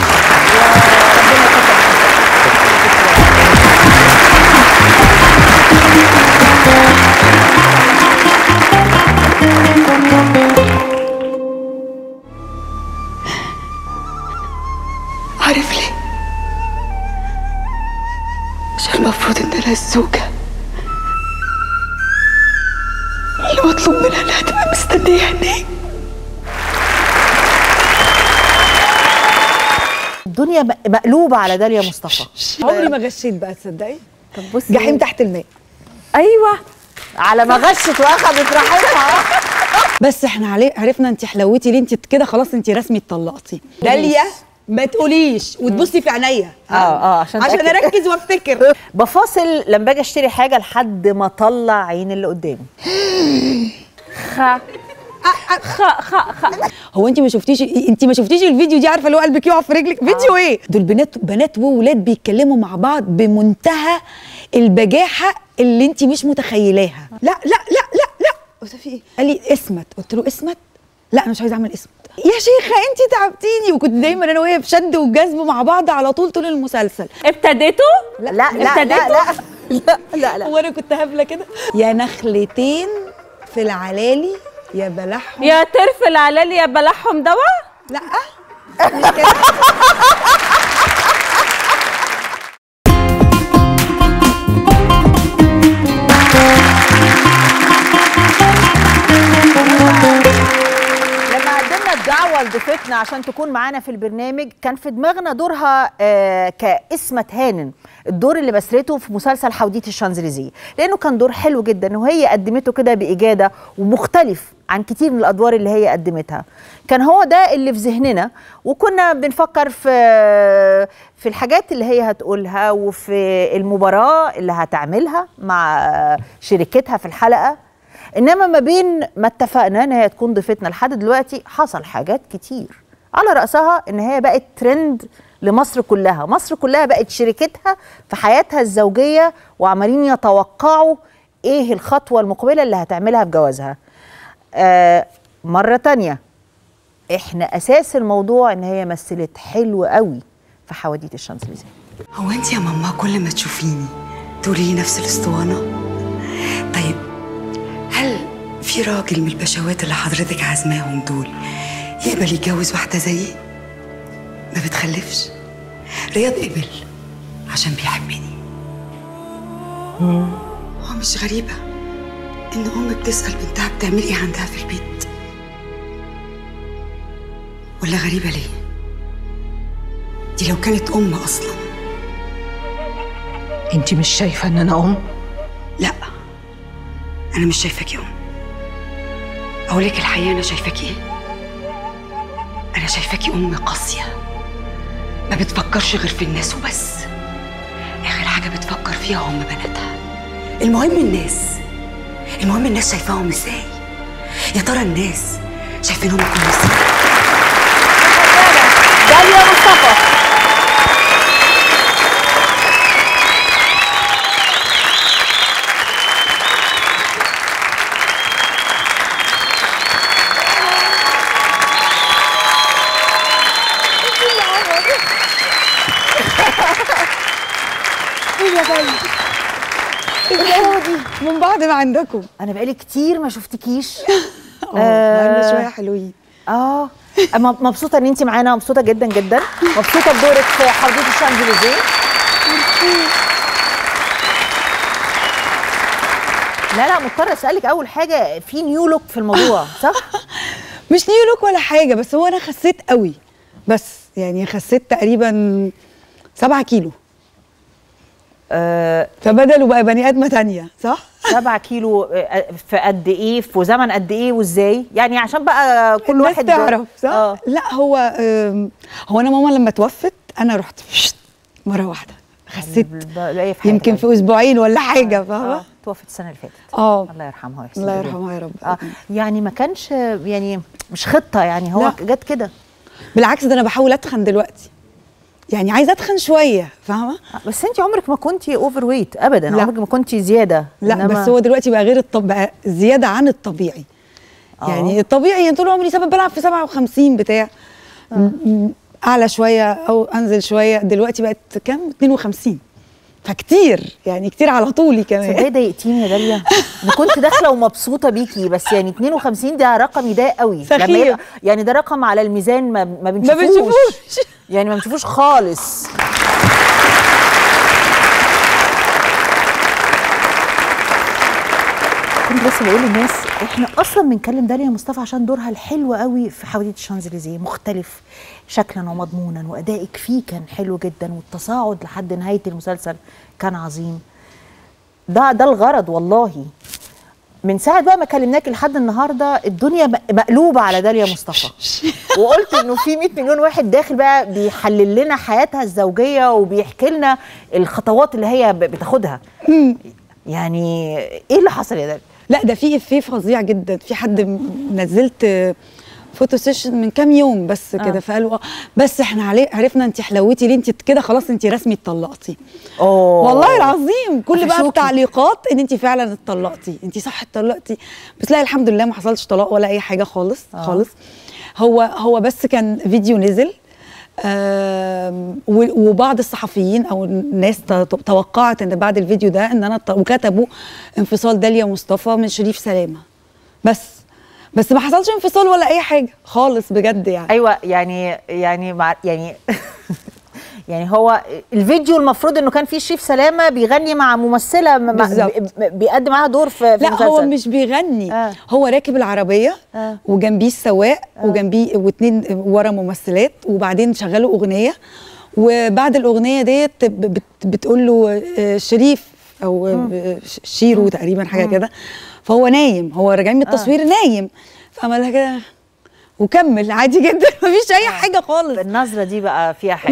عارف ليه؟ عشان المفروض ان انا الزوجة اللي مطلوب منها انها تبقى مستنية هناك. الدنيا مقلوبة على داليا مصطفى. عمري ما غشيت بقى، تصدقي؟ طب بصي، جحيم تحت الماء. ايوه، على ما غشت واخدت راحتها. بس احنا عليه عرفنا انت حلوتي ليه، انت كده خلاص انت رسمي اتطلقتي. داليا ما تقوليش وتبصي في عينيا. اه اه عشان عشان اركز وافتكر. بفاصل لما باجي اشتري حاجه لحد ما اطلع عين اللي قدامي. خ خ خ خ هو انت ما شفتيش انت ما شفتيش الفيديو دي؟ عارفه اللي هو قلبك يقع في رجلك؟ فيديو ايه؟ دول بنات بنات وولاد بيتكلموا مع بعض بمنتهى البجاحه اللي انت مش متخيلاها. لا لا لا لا لا قلت في ايه؟ قال لي اسمت. قلت له اسمت؟ لا انا مش عايزه اعمل اسمت. يا شيخه انت تعبتيني. وكنت دايما انا وهي بشد وجذب مع بعض على طول طول المسلسل. ابتديتوا؟ لا لا لا لا لا لا لا لا. هو انا كنت هبله كده؟ يا نخلتين في العلالي يا بلحهم، يا ترف العلالي يا بلحهم دوا. لا مش كده. دعوة لضيفتنا عشان تكون معانا في البرنامج، كان في دماغنا دورها آه كاسمة هانن، الدور اللي مثلته في مسلسل حودية الشانزليزيه، لأنه كان دور حلو جدا وهي قدمته كده بإجادة ومختلف عن كتير من الأدوار اللي هي قدمتها. كان هو ده اللي في ذهننا، وكنا بنفكر في في الحاجات اللي هي هتقولها وفي المباراة اللي هتعملها مع شركتها في الحلقة. انما ما بين ما اتفقنا ان هي تكون ضيفتنا لحد دلوقتي حصل حاجات كتير، على رأسها ان هي بقت ترند لمصر كلها. مصر كلها بقت شركتها في حياتها الزوجية، وعمالين يتوقعوا ايه الخطوة المقبلة اللي هتعملها في جوازها. آه مرة تانية، احنا اساس الموضوع ان هي مثلت حلو قوي في حواديت الشانزليزيه. هو انت يا ماما كل ما تشوفيني تقولي لي نفس الاسطوانة؟ طيب هل في راجل من البشوات اللي حضرتك عازماهم دول يقبل يتجوز واحدة زيي؟ ما بتخلفش. رياض قبل عشان بيحبني. هو مش غريبة إن أم بتسأل بنتها بتعمل إيه عندها في البيت؟ ولا غريبة ليه؟ دي لو كانت أم أصلا. أنت مش شايفة إن أنا أم؟ لا، أنا مش شايفاكي أم. أقولك الحقيقة أنا شايفاكي إيه؟ أنا شايفاكي أم قاسية ما بتفكرش غير في الناس وبس. آخر حاجة بتفكر فيها هم بناتها. المهم الناس المهم الناس شايفاهم إزاي؟ يا ترى الناس شايفينهم كويسين؟ داليا مصطفى. من بعد ما عندكم. انا بقالي كتير ما شفتكيش. اه بقالنا شويه حلوين. اه مبسوطه ان انت معانا، مبسوطه جدا جدا، مبسوطه بدورك في حودية الشانزليزيه. لا لا مضطره اسالك اول حاجه، في نيو لوك في الموضوع صح؟ مش نيولوك ولا حاجه، بس هو انا خسيت قوي، بس يعني خسيت تقريبا سبعة كيلو. أه فبدلوا بقى بني ادمه تانية، صح؟ سبعة كيلو في قد ايه، في زمن قد ايه، وازاي؟ يعني عشان بقى كل واحد تعرف، صح؟ آه. لا هو هو انا ماما لما توفت انا رحت مره واحده خسيت يمكن في اسبوعين ولا حاجه، فاهمه؟ آه. توفت السنه اللي فاتت. اه الله يرحمها ويحسن الله يرحمها يا رب. اه يعني ما كانش يعني مش خطه، يعني هو جت كده. بالعكس ده انا بحاول اتخن دلوقتي، يعني عايزه اتخن شويه، فاهمه؟ بس انت عمرك ما كنتي اوفر ويت ابدا، لا. عمرك ما كنتي زياده. لا بس هو دلوقتي بقى غير الطبيعي، زياده عن الطبيعي. أوه. يعني الطبيعي طول عمري سبب بلعب في سبعة وخمسين بتاع أه. اعلى شويه او انزل شويه، دلوقتي بقت كام؟ اتنين وخمسين، فكتير يعني كتير على طولي كمان. صدقني ضايقتيني يا داليا، انا كنت داخله ومبسوطه بيكي، بس يعني اتنين وخمسين ده رقم يضايق قوي. سخيف. يعني ده رقم على الميزان ما ما بنشوفوش, ما بنشوفوش. يعني ما بنشوفوش خالص. كنت بس بقول للناس احنا اصلا بنكلم داليا مصطفى عشان دورها الحلو قوي في حواديت الشانزليزيه، مختلف شكلا ومضمونا، وادائك فيه كان حلو جدا، والتصاعد لحد نهايه المسلسل كان عظيم. ده ده الغرض والله. من ساعه بقى ما كلمناك لحد النهارده الدنيا مقلوبه على داليا مصطفى، وقلت انه في مية مليون واحد داخل بقى بيحلل لنا حياتها الزوجيه وبيحكي لنا الخطوات اللي هي بتاخدها. يعني ايه اللي حصل يا داليا؟ لا ده في افيه فظيع جدا، في حد نزلت فوتو سيشن من كام يوم بس كده، آه. فقالوا بس احنا عليه عرفنا انت حلوتي ليه، انت كده خلاص انت رسمي اتطلقتي. اوه والله العظيم كل بقى التعليقات ان انت فعلا اتطلقتي، انت صح اتطلقتي، بس لا الحمد لله ما حصلش طلاق ولا اي حاجه خالص. آه. خالص. هو هو بس كان فيديو نزل، آه وبعض الصحفيين او الناس توقعت ان بعد الفيديو ده ان انا وكتبوا انفصال داليا مصطفى من شريف سلامه، بس بس ما حصلش انفصال ولا اي حاجه خالص بجد يعني. ايوه يعني يعني مع يعني يعني هو الفيديو المفروض انه كان فيه شريف سلامه بيغني مع ممثله مع بيقدم معاها دور في, في لا مسلسل. هو مش بيغني. آه. هو راكب العربيه. آه. وجنبيه السواق. آه. وجنبيه واتنين ورا ممثلات، وبعدين شغلوا اغنيه، وبعد الاغنيه ديت بت بتقول له شريف او م. شيرو م. تقريبا حاجه كده، فهو نايم، هو راجعين من التصوير. آه. نايم، فعملها كده وكمل عادي جدا، مفيش اي حاجه خالص. النظره دي بقى فيها حاجه.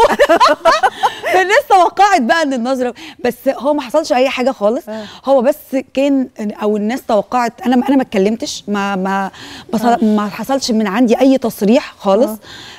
الناس توقعت بقى ان النظره، بس هو ما حصلش اي حاجه خالص. آه. هو بس كان او الناس توقعت، انا انا ما اتكلمتش، ما ما آه. ما حصلش من عندي اي تصريح خالص.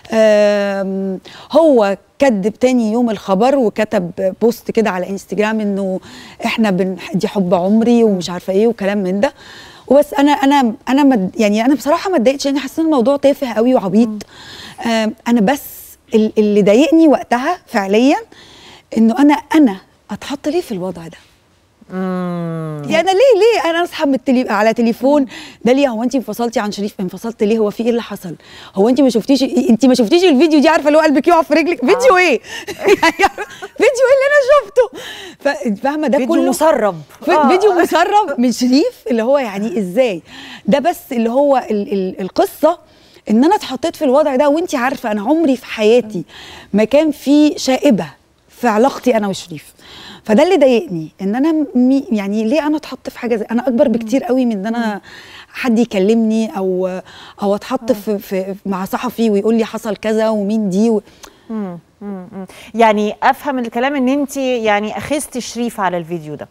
آه. هو كدب تاني يوم الخبر وكتب بوست كده على انستجرام انه احنا بن دي حب عمري ومش عارفه ايه وكلام من ده، وبس. انا انا انا مد يعني انا بصراحه ما اتضايقتش، لاني حاسه ان الموضوع تافه قوي وعبيط. آه انا بس اللي ضايقني وقتها فعليا انه انا انا اتحط ليه في الوضع ده. امم يعني انا ليه ليه انا اصحى من التلي... على تليفون داليا، هو انت انفصلتي عن شريف؟ انفصلت ليه؟ هو في ايه اللي حصل؟ هو انت ما شفتيش انت ما شفتيش الفيديو دي؟ عارفه اللي هو قلبك يقع في رجلك. آه. فيديو ايه؟ فيديو ايه اللي انا شفته؟ فاهمه ده فيديو كله مسرب. آه. فيديو مسرب من شريف، اللي هو يعني ازاي ده؟ بس اللي هو ال ال القصه ان انا اتحطيت في الوضع ده، وانت عارفه انا عمري في حياتي ما كان في شائبه في علاقتي انا وشريف، فده اللي ضايقني ان انا مي يعني ليه انا اتحط في حاجه زي، انا اكبر بكتير قوي من ان انا حد يكلمني او او اتحط في, في مع صحفي ويقول لي حصل كذا ومين دي و... مم. مم. يعني افهم الكلام ان انت يعني اخذتي شريف على الفيديو ده.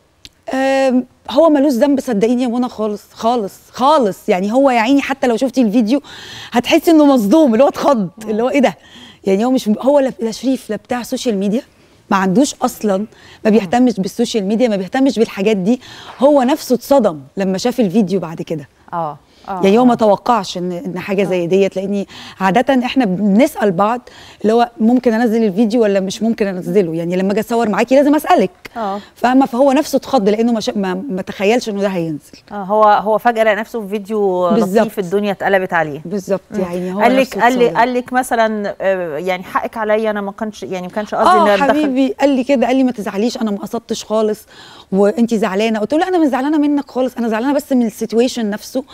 هو ملوش ذنب صدقيني يا منى خالص خالص خالص، يعني هو يا عيني حتى لو شفتي الفيديو هتحسي انه مصدوم، اللي هو اتخض، اللي هو ايه ده يعني. هو مش هو لا شريف لا بتاع سوشيال ميديا، ما عندوش اصلا، ما بيهتمش بالسوشيال ميديا، ما بيهتمش بالحاجات دي. هو نفسه اتصدم لما شاف الفيديو بعد كده. اه آه يعني هو ما توقعش ان ان حاجه آه. زي ديت، لاني عاده احنا بنسال بعض اللي هو ممكن انزل الفيديو ولا مش ممكن انزله، يعني لما اجي اصور معاكي لازم اسالك. اه فاهمه؟ فهو نفسه اتخض لانه ما, ما, ما تخيلش انه ده هينزل. اه هو هو فجاه لقى نفسه في فيديو لطيف، الدنيا اتقلبت عليه. بالظبط. يعني هو قال لك قال لي قال لك مثلا يعني حقك عليا، انا ما كانش يعني ما كانش قصدي ان اه حبيبي قال لي كده، قال لي ما تزعليش انا ما قصدتش خالص وانت زعلانه. قلت له لا انا مش زعلانه منك خالص، انا زعلانه بس من السيتويشن نفسه،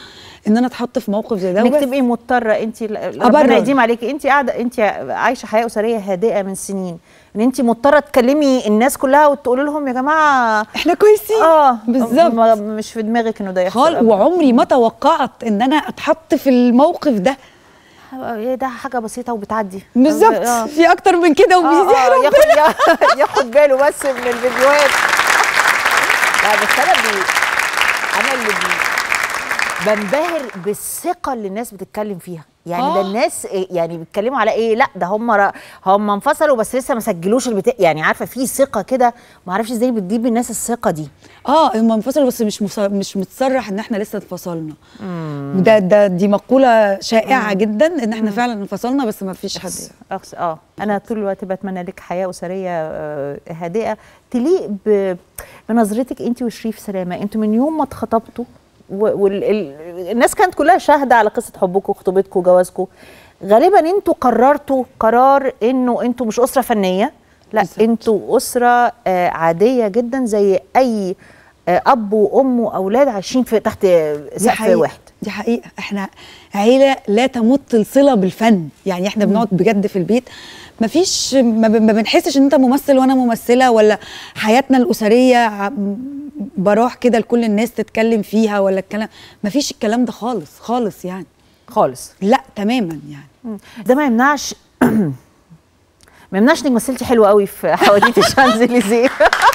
ان انا اتحط في موقف زي ده. انك تبقي مضطره انت ربنا يديم عليكي، انت قاعده انت عايشه حياه اسريه هادئه من سنين، ان انت مضطره تكلمي الناس كلها وتقولي لهم يا جماعه احنا كويسين. اه بالظبط، مش في دماغك انه ده يحصل خالص. وعمري ما توقعت ان انا اتحط في الموقف ده. ده حاجه بسيطه وبتعدي بالظبط. آه. في اكتر من كده وبيزيح آه آه ياخد ياخد باله بس من الفيديوهات. لا بس انا بي انا اللي بي بنبهر بالثقه اللي الناس بتتكلم فيها، يعني آه. ده الناس يعني بيتكلموا على ايه؟ لا ده هم هم انفصلوا بس لسه ما سجلوش البتاع، يعني عارفه في ثقه كده، ما اعرفش ازاي بتجيب الناس الثقه دي. اه هم انفصلوا بس مش مص... مش متصرح ان احنا لسه انفصلنا. ده ده دي مقوله شائعه مم. جدا ان احنا مم. فعلا انفصلنا بس ما فيش حد. أخس... اه انا طول الوقت بتمنى لك حياه اسريه هادئه تليق ب... بنظرتك انت وشريف سلامه. انتوا من يوم ما اتخطبتوا والناس وال... كانت كلها شاهده على قصه حبكم وخطوبتكم وجوازكم، غالبا انتوا قررتوا قرار انه انتوا مش اسره فنيه، لا انتوا اسره آه عاديه جدا زي اي آه اب وام واولاد عايشين في تحت سقف واحد. دي حقيقه، احنا عيله لا تمت الصله بالفن، يعني احنا بنقعد بجد في البيت مفيش ما بنحسش ان انت ممثل وانا ممثله، ولا حياتنا الاسريه بروح كده لكل الناس تتكلم فيها ولا الكلام، مفيش الكلام ده خالص خالص يعني خالص، لا تماما يعني. ده ما يمنعش ما يمنعش انك مثلتي حلوه قوي في حواديت الشانزليزيه.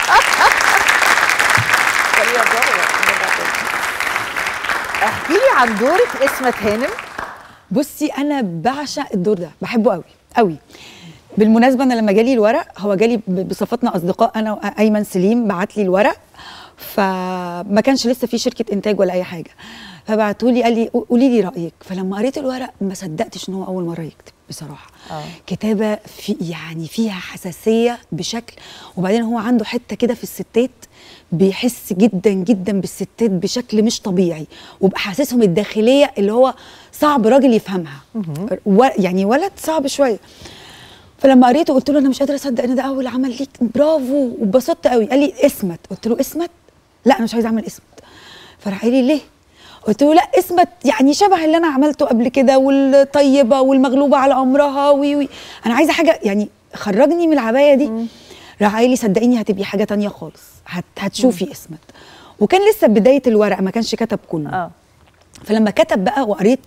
احكي لي عن دورك اسمة هانم. بصي انا بعشق الدور ده، بحبه قوي قوي. بالمناسبه انا لما جالي الورق، هو جالي بصفتنا اصدقاء انا وايمن سليم، بعت لي الورق، فما كانش لسه في شركه انتاج ولا اي حاجه، فبعتوا لي قال لي قولي لي رايك. فلما قريت الورق ما صدقتش ان هو اول مره يكتب بصراحه. أوه. كتابه في يعني فيها حساسيه بشكل، وبعدين هو عنده حته كده في الستات بيحس جدا جدا بالستات بشكل مش طبيعي، وباحاسيسهم الداخليه اللي هو صعب راجل يفهمها. و يعني ولد صعب شويه. فلما قريته قلت له انا مش قادره اصدق ان ده اول عمل ليك، برافو، واتبسطت قوي. قال لي اسمت، قلت له اسمت؟ لا انا مش عايزه اعمل اسمت. فراح قال لي ليه؟ قلت له لا اسمت يعني شبه اللي انا عملته قبل كده، والطيبه والمغلوبه على امرها، وي وي انا عايزه حاجه يعني خرجني من العبايه دي. راح قال لي صدقيني هتبقي حاجه تانية خالص، هت هتشوفي مم. اسمت. وكان لسه بدايه الورقه، ما كانش كتب كله. اه فلما كتب بقى وقريت،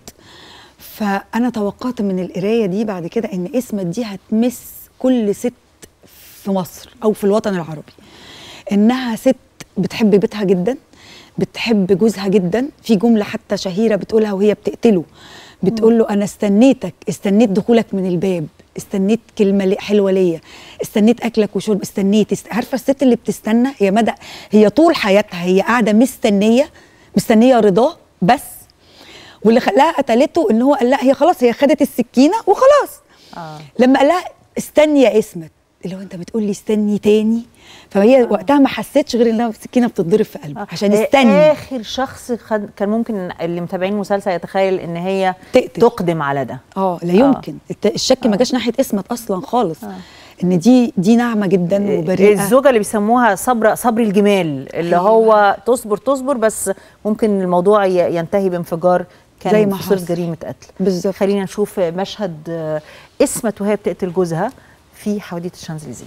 فانا توقعت من القرايه دي بعد كده ان اسمت دي هتمس كل ست في مصر او في الوطن العربي، انها ست بتحب بيتها جدا، بتحب جوزها جدا. في جمله حتى شهيره بتقولها وهي بتقتله، بتقول له انا استنيتك، استنيت دخولك من الباب، استنيت كلمه حلوه ليا، استنيت اكلك وشرب، استنيت است... عارفه الست اللي بتستنى هي مدى هي طول حياتها هي قاعده مستنيه مستنيه رضاه بس. واللي خلاها قتلته ان هو قال لا هي خلاص هي خدت السكينه وخلاص. آه. لما قال لها استني يا اسمت، اللي هو انت بتقول لي استني تاني، فهي آه. وقتها ما حسيتش غير انها السكينه بتتضرب في قلبها. آه. عشان استني. اخر شخص خد كان ممكن اللي متابعين المسلسل يتخيل ان هي تقتل. تقدم على ده. اه لا يمكن. آه. الشك آه. ما جاش ناحيه اسمت اصلا خالص. آه. ان دي دي ناعمه جدا وبريئه. الزوجه اللي بيسموها صبر صبر الجمال، اللي أيوة. هو تصبر تصبر بس ممكن الموضوع ينتهي بانفجار كان زي ما في صورة جريمه قتل. بالظبط. خلينا نشوف مشهد اسمت وهي بتقتل جوزها في حواديت الشانزليزيه.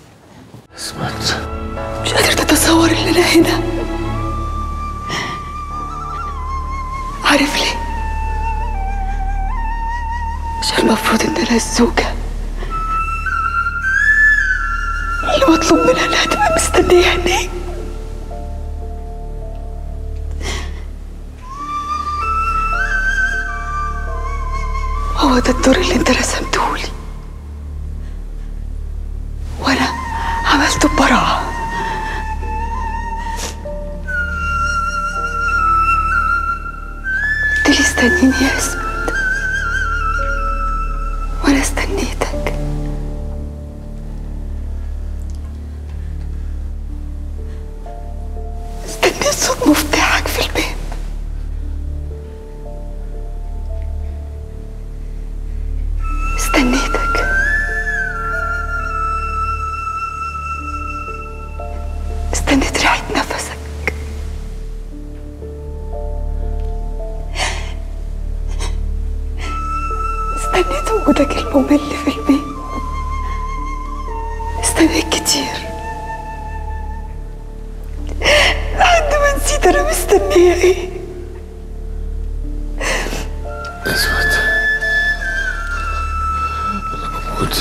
اسمت مش قادره تتصور ان انا هنا. عارف ليه؟ عشان المفروض ان انا الزوجه اللي مطلوب منها انها تبقى مستنيه هناك. هو ده الدور اللي انت رسمته لي، وانا عملته ببراعه. قلت لي استنيني يا اسمت، وانا استنيتك. استنيت صوت مفتاحك في الباب، استنيتك. استنيت ريحة نفسك، وجودك الممل في البيت. استنيت كتير لحد ما نسيت انا مستنيه ايه. اسود انا بموت.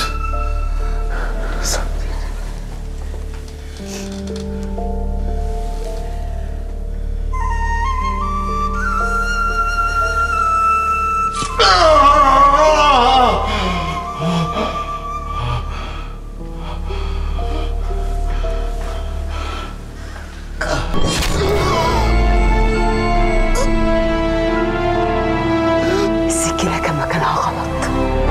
السكينة كان مكانها غلط.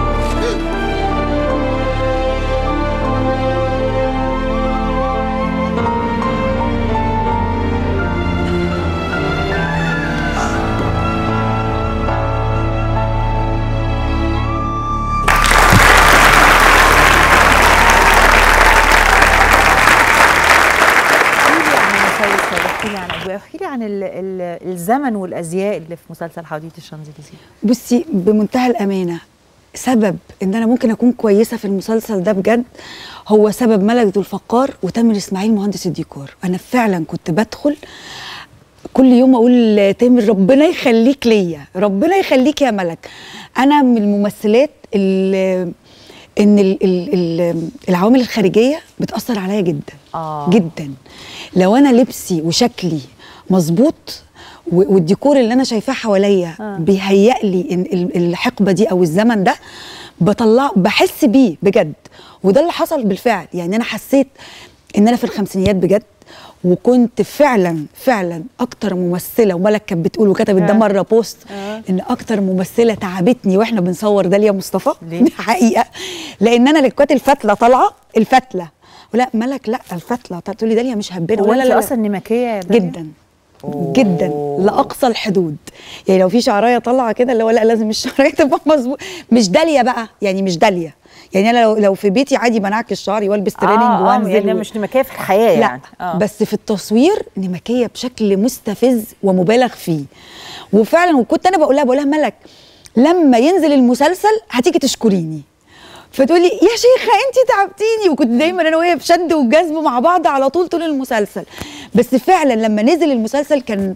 احكي لي عن ال ال الزمن والازياء اللي في مسلسل حديقة الشانزليزيه. بصي بمنتهى الامانه، سبب ان انا ممكن اكون كويسه في المسلسل ده بجد هو سبب ملك ذو الفقار وتامر اسماعيل مهندس الديكور. انا فعلا كنت بدخل كل يوم اقول تامر ربنا يخليك ليا، ربنا يخليك يا ملك. انا من الممثلات اللي ان ال ال ال العوامل الخارجيه بتاثر عليا جدا آه. جدا. لو انا لبسي وشكلي مظبوط والديكور اللي انا شايفاه حواليا آه. بيهيأ لي ان الحقبه دي او الزمن ده بطلع بحس بيه بجد، وده اللي حصل بالفعل. يعني انا حسيت ان انا في الخمسينيات بجد، وكنت فعلا فعلا اكتر ممثله، وملك كانت بتقول وكتبت ده مره بوست آه. ان اكتر ممثله تعبتني واحنا بنصور داليا مصطفى. دي حقيقه، لان انا كانت الفتله طالعه الفتله ولا ملك لا الفتله تقول لي داليا مش هبنا ولا لا اصلا نمكيه يا داليا جدا أوه. جدا لاقصى الحدود. يعني لو في شعرايه طالعه كده اللي هو لا لازم الشعرايه تبقى مظبوط. مش داليا بقى، يعني مش داليا. يعني انا لو لو في بيتي عادي بنعكس شعري والبس تريننج آه وانزل يعني و... مش نمكيه في الحياه لا يعني آه. بس في التصوير نمكيه بشكل مستفز ومبالغ فيه. وفعلا وكنت انا بقول لها بقول لها ملك لما ينزل المسلسل هتيجي تشكريني، فتقولي يا شيخه انت تعبتيني. وكنت دايما انا وهي بشد وجذب مع بعض على طول طول المسلسل. بس فعلا لما نزل المسلسل كان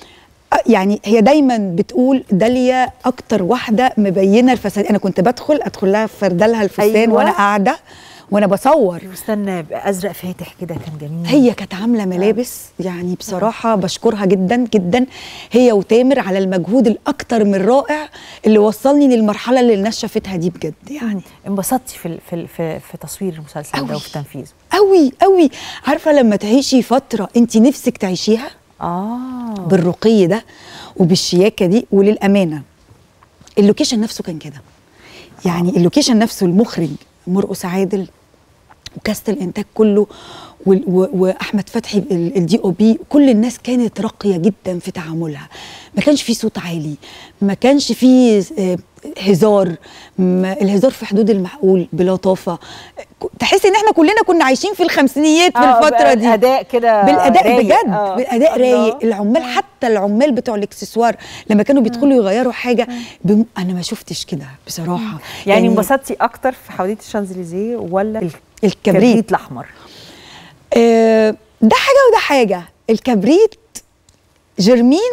يعني هي دايما بتقول داليا اكتر واحده مبينه الفساد. انا كنت بدخل ادخل لها فردلها الفستان أيوة. وانا قاعده وانا بصور فستان ازرق فاتح كده كان جميل. هي كانت عامله ملابس يعني بصراحه بشكرها جدا جدا هي وتامر على المجهود الاكتر من رائع اللي وصلني للمرحله اللي الناس شافتها دي بجد. يعني انبسطتي في في في, في تصوير المسلسل أوي. ده وفي تنفيذه قوي قوي. عارفه لما تعيشي فتره انت نفسك تعيشيها اه بالرقي ده وبالشياكه دي. وللامانه اللوكيشن نفسه كان كده، يعني اللوكيشن نفسه المخرج مرقس عادل وكاست الانتاج كله واحمد فتحي الدي او بي، كل الناس كانت راقيه جدا في تعاملها. ما كانش في صوت عالي، ما كانش في هزار، الهزار في حدود المعقول بلطافه. تحس ان احنا كلنا كنا عايشين في الخمسينيات في الفتره دي. بالاداء كده بالاداء رايق. بجد آه. بالاداء رايق. العمال حتى العمال بتوع الاكسسوار لما كانوا بيدخلوا يغيروا حاجه بم... انا ما شفتش كده بصراحه. يعني انبسطتي يعني اكتر في حديقة الشانزليزيه ولا الكبريت الاحمر؟ آه ده حاجه وده حاجه. الكبريت جرمين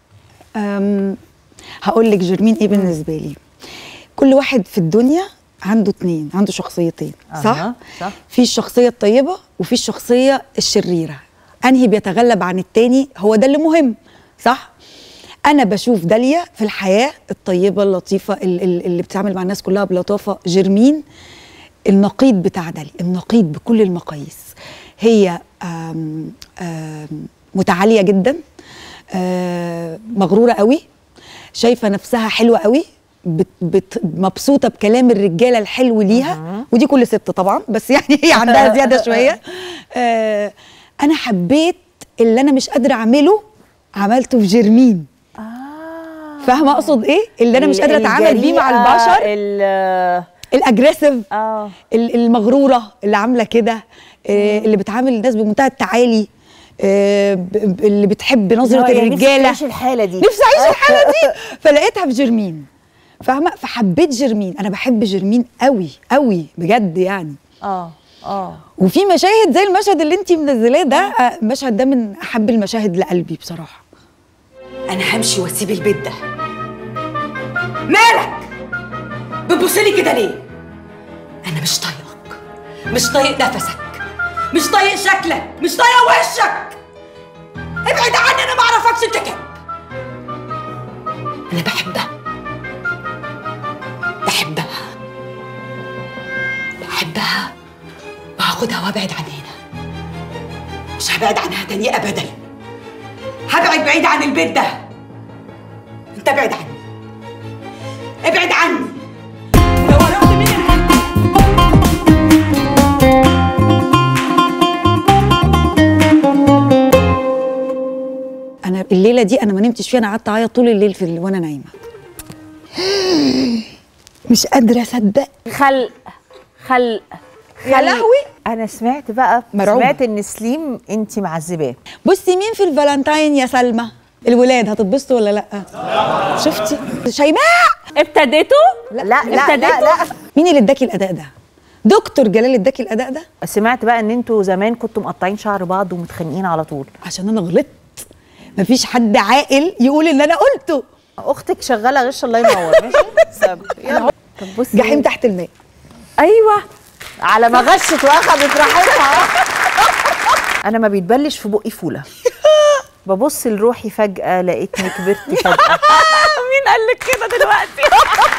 هقول لك جرمين ايه بالنسبه لي. كل واحد في الدنيا عنده اتنين، عنده شخصيتين صح؟ أه صح. في الشخصيه الطيبه وفي الشخصيه الشريره. انهي بيتغلب عن التاني هو ده اللي مهم صح؟ انا بشوف داليا في الحياه الطيبه اللطيفه اللي بتتعامل مع الناس كلها بلطافه. جرمين النقيض بتاع داليا، النقيض بكل المقاييس. هي آم آم متعاليه جدا، مغروره قوي، شايفه نفسها حلوه قوي، بت بت مبسوطه بكلام الرجاله الحلو ليها. ودي كل ست طبعا، بس يعني هي عندها زياده شويه. آه انا حبيت اللي انا مش قادره اعمله عملته في جرمين. آه فاهمه اقصد ايه؟ اللي انا مش قادره اتعامل بيه مع البشر، الاجريسيف آه. المغروره اللي عامله كده، آه اللي بتعامل الناس بمنتهى التعالي، آه اللي بتحب نظره الرجاله. نفسي اعيش الحاله دي، نفسي اعيش الحاله دي. فلقيتها في جرمين. فاهمه؟ فحبيت جرمين، انا بحب جرمين قوي قوي بجد يعني. اه اه وفي مشاهد زي المشهد اللي انت منزلاه ده، المشهد ده من احب المشاهد لقلبي بصراحه. انا همشي واسيب البيت ده. مالك بتبصلي كده ليه؟ انا مش طايقك، مش طايق نفسك، مش طايق شكلك، مش طايق وشك. ابعد عني، انا ما اعرفكش انت كده. انا بحبها بحبها بحبها وهاخدها وابعد عن هنا. مش هبعد عنها تاني ابدا. هبعد بعيد عن البيت ده. انت ابعد عني، ابعد عني. لو قربت مني انا الليله دي انا ما نمتش فيها، انا قعدت اعيط طول الليل في وانا نايمه. مش قادره اصدق. خلق خلق يا لهوي. انا سمعت بقى مرعوبة. سمعت ان سليم انت معذباه. بصي مين في الفالنتاين يا سلمى؟ الولاد هتتبسطوا ولا لا؟ شفتي شيماء ابتديتوا؟ لا لا لا لا, لا. مين اللي اداكي الاداء ده؟ دكتور جلال اداكي الاداء ده؟ سمعت بقى ان انتوا زمان كنتوا مقطعين شعر بعض ومتخانقين على طول. عشان انا غلطت. مفيش حد عاقل يقول اللي انا قلته. اختك شغاله غش، الله ينور. ماشي يلا. طب بصي، جحيم تحت الماء. ايوه على ما غشت واخدت راحتها. انا ما بيتبلش في بقي فوله. ببص لروحي فجاه لقيتني كبرت فجاه. مين قال لك كده دلوقتي؟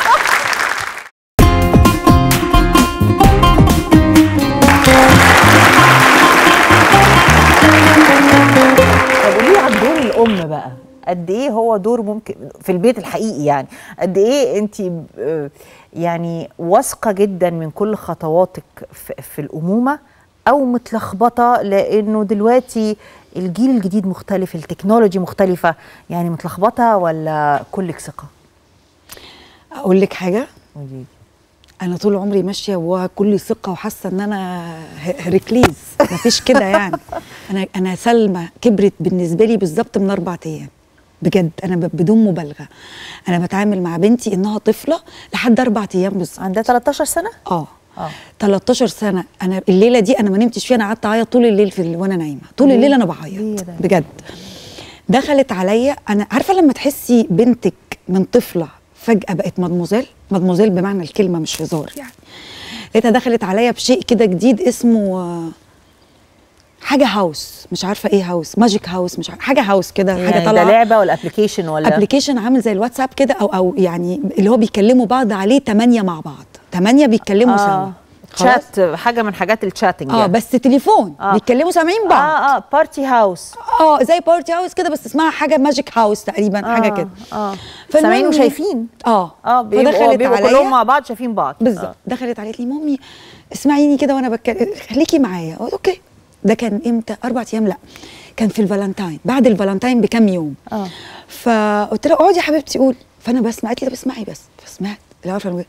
طب قولي لي عن دور الام بقى، قد ايه هو دور ممكن في البيت الحقيقي؟ يعني قد ايه انت يعني واثقه جدا من كل خطواتك في, في الامومه، او متلخبطه لانه دلوقتي الجيل الجديد مختلف، التكنولوجي مختلفه، يعني متلخبطه ولا كلك ثقه؟ اقول لك حاجه، قولي. انا طول عمري ماشيه وكل ثقه وحاسه ان انا هركليز، مفيش كده يعني. انا انا سلمى كبرت بالنسبه لي بالظبط من اربع ايام بجد، انا بدون مبالغه. انا بتعامل مع بنتي انها طفله لحد اربع ايام بالظبط. عندها تلتاشر سنه؟ اه اه تلتاشر سنه. انا الليله دي انا ما نمتش فيها، انا قعدت اعيط طول الليل في وانا نايمه، طول الليل انا بعيط بجد. دخلت عليا، انا عارفه لما تحسي بنتك من طفله فجاه بقت مدموزيل، مدموزيل بمعنى الكلمه مش هزار يعني. لقيتها دخلت عليا بشيء كده جديد اسمه حاجه هاوس، مش عارفه ايه هاوس، ماجيك هاوس، مش عارفه حاجه هاوس كده، يعني حاجه طالعه. ده لعبه ولا ابلكيشن ولا ابلكيشن عامل زي الواتساب كده، او او يعني اللي هو بيكلموا بعض عليه ثمانيه مع بعض، ثمانيه بيتكلموا آه. سوا. شات، حاجه من حاجات الشاتنج اه يعني. بس تليفون آه. بيتكلموا سامعين بعض. اه اه بارتي هاوس. اه زي بارتي هاوس كده، بس اسمها حاجه ماجيك هاوس تقريبا، آه. حاجه كده. اه سامعين وشايفين. اه اه فدخلت عليا كلهم مع بعض شايفين بعض بالظبط. آه. دخلت عليت لي مامي اسمعيني كده وانا بتكلم، خليكي معايا. قلت اوكي. ده كان امتى؟ اربع ايام؟ لا كان في الفالنتاين، بعد الفالنتاين بكام يوم. اه فقلت لها اقعدي يا حبيبتي قولي. فانا بسمع، قالت لي طب اسمعي بس. فسمعت اللي عارفه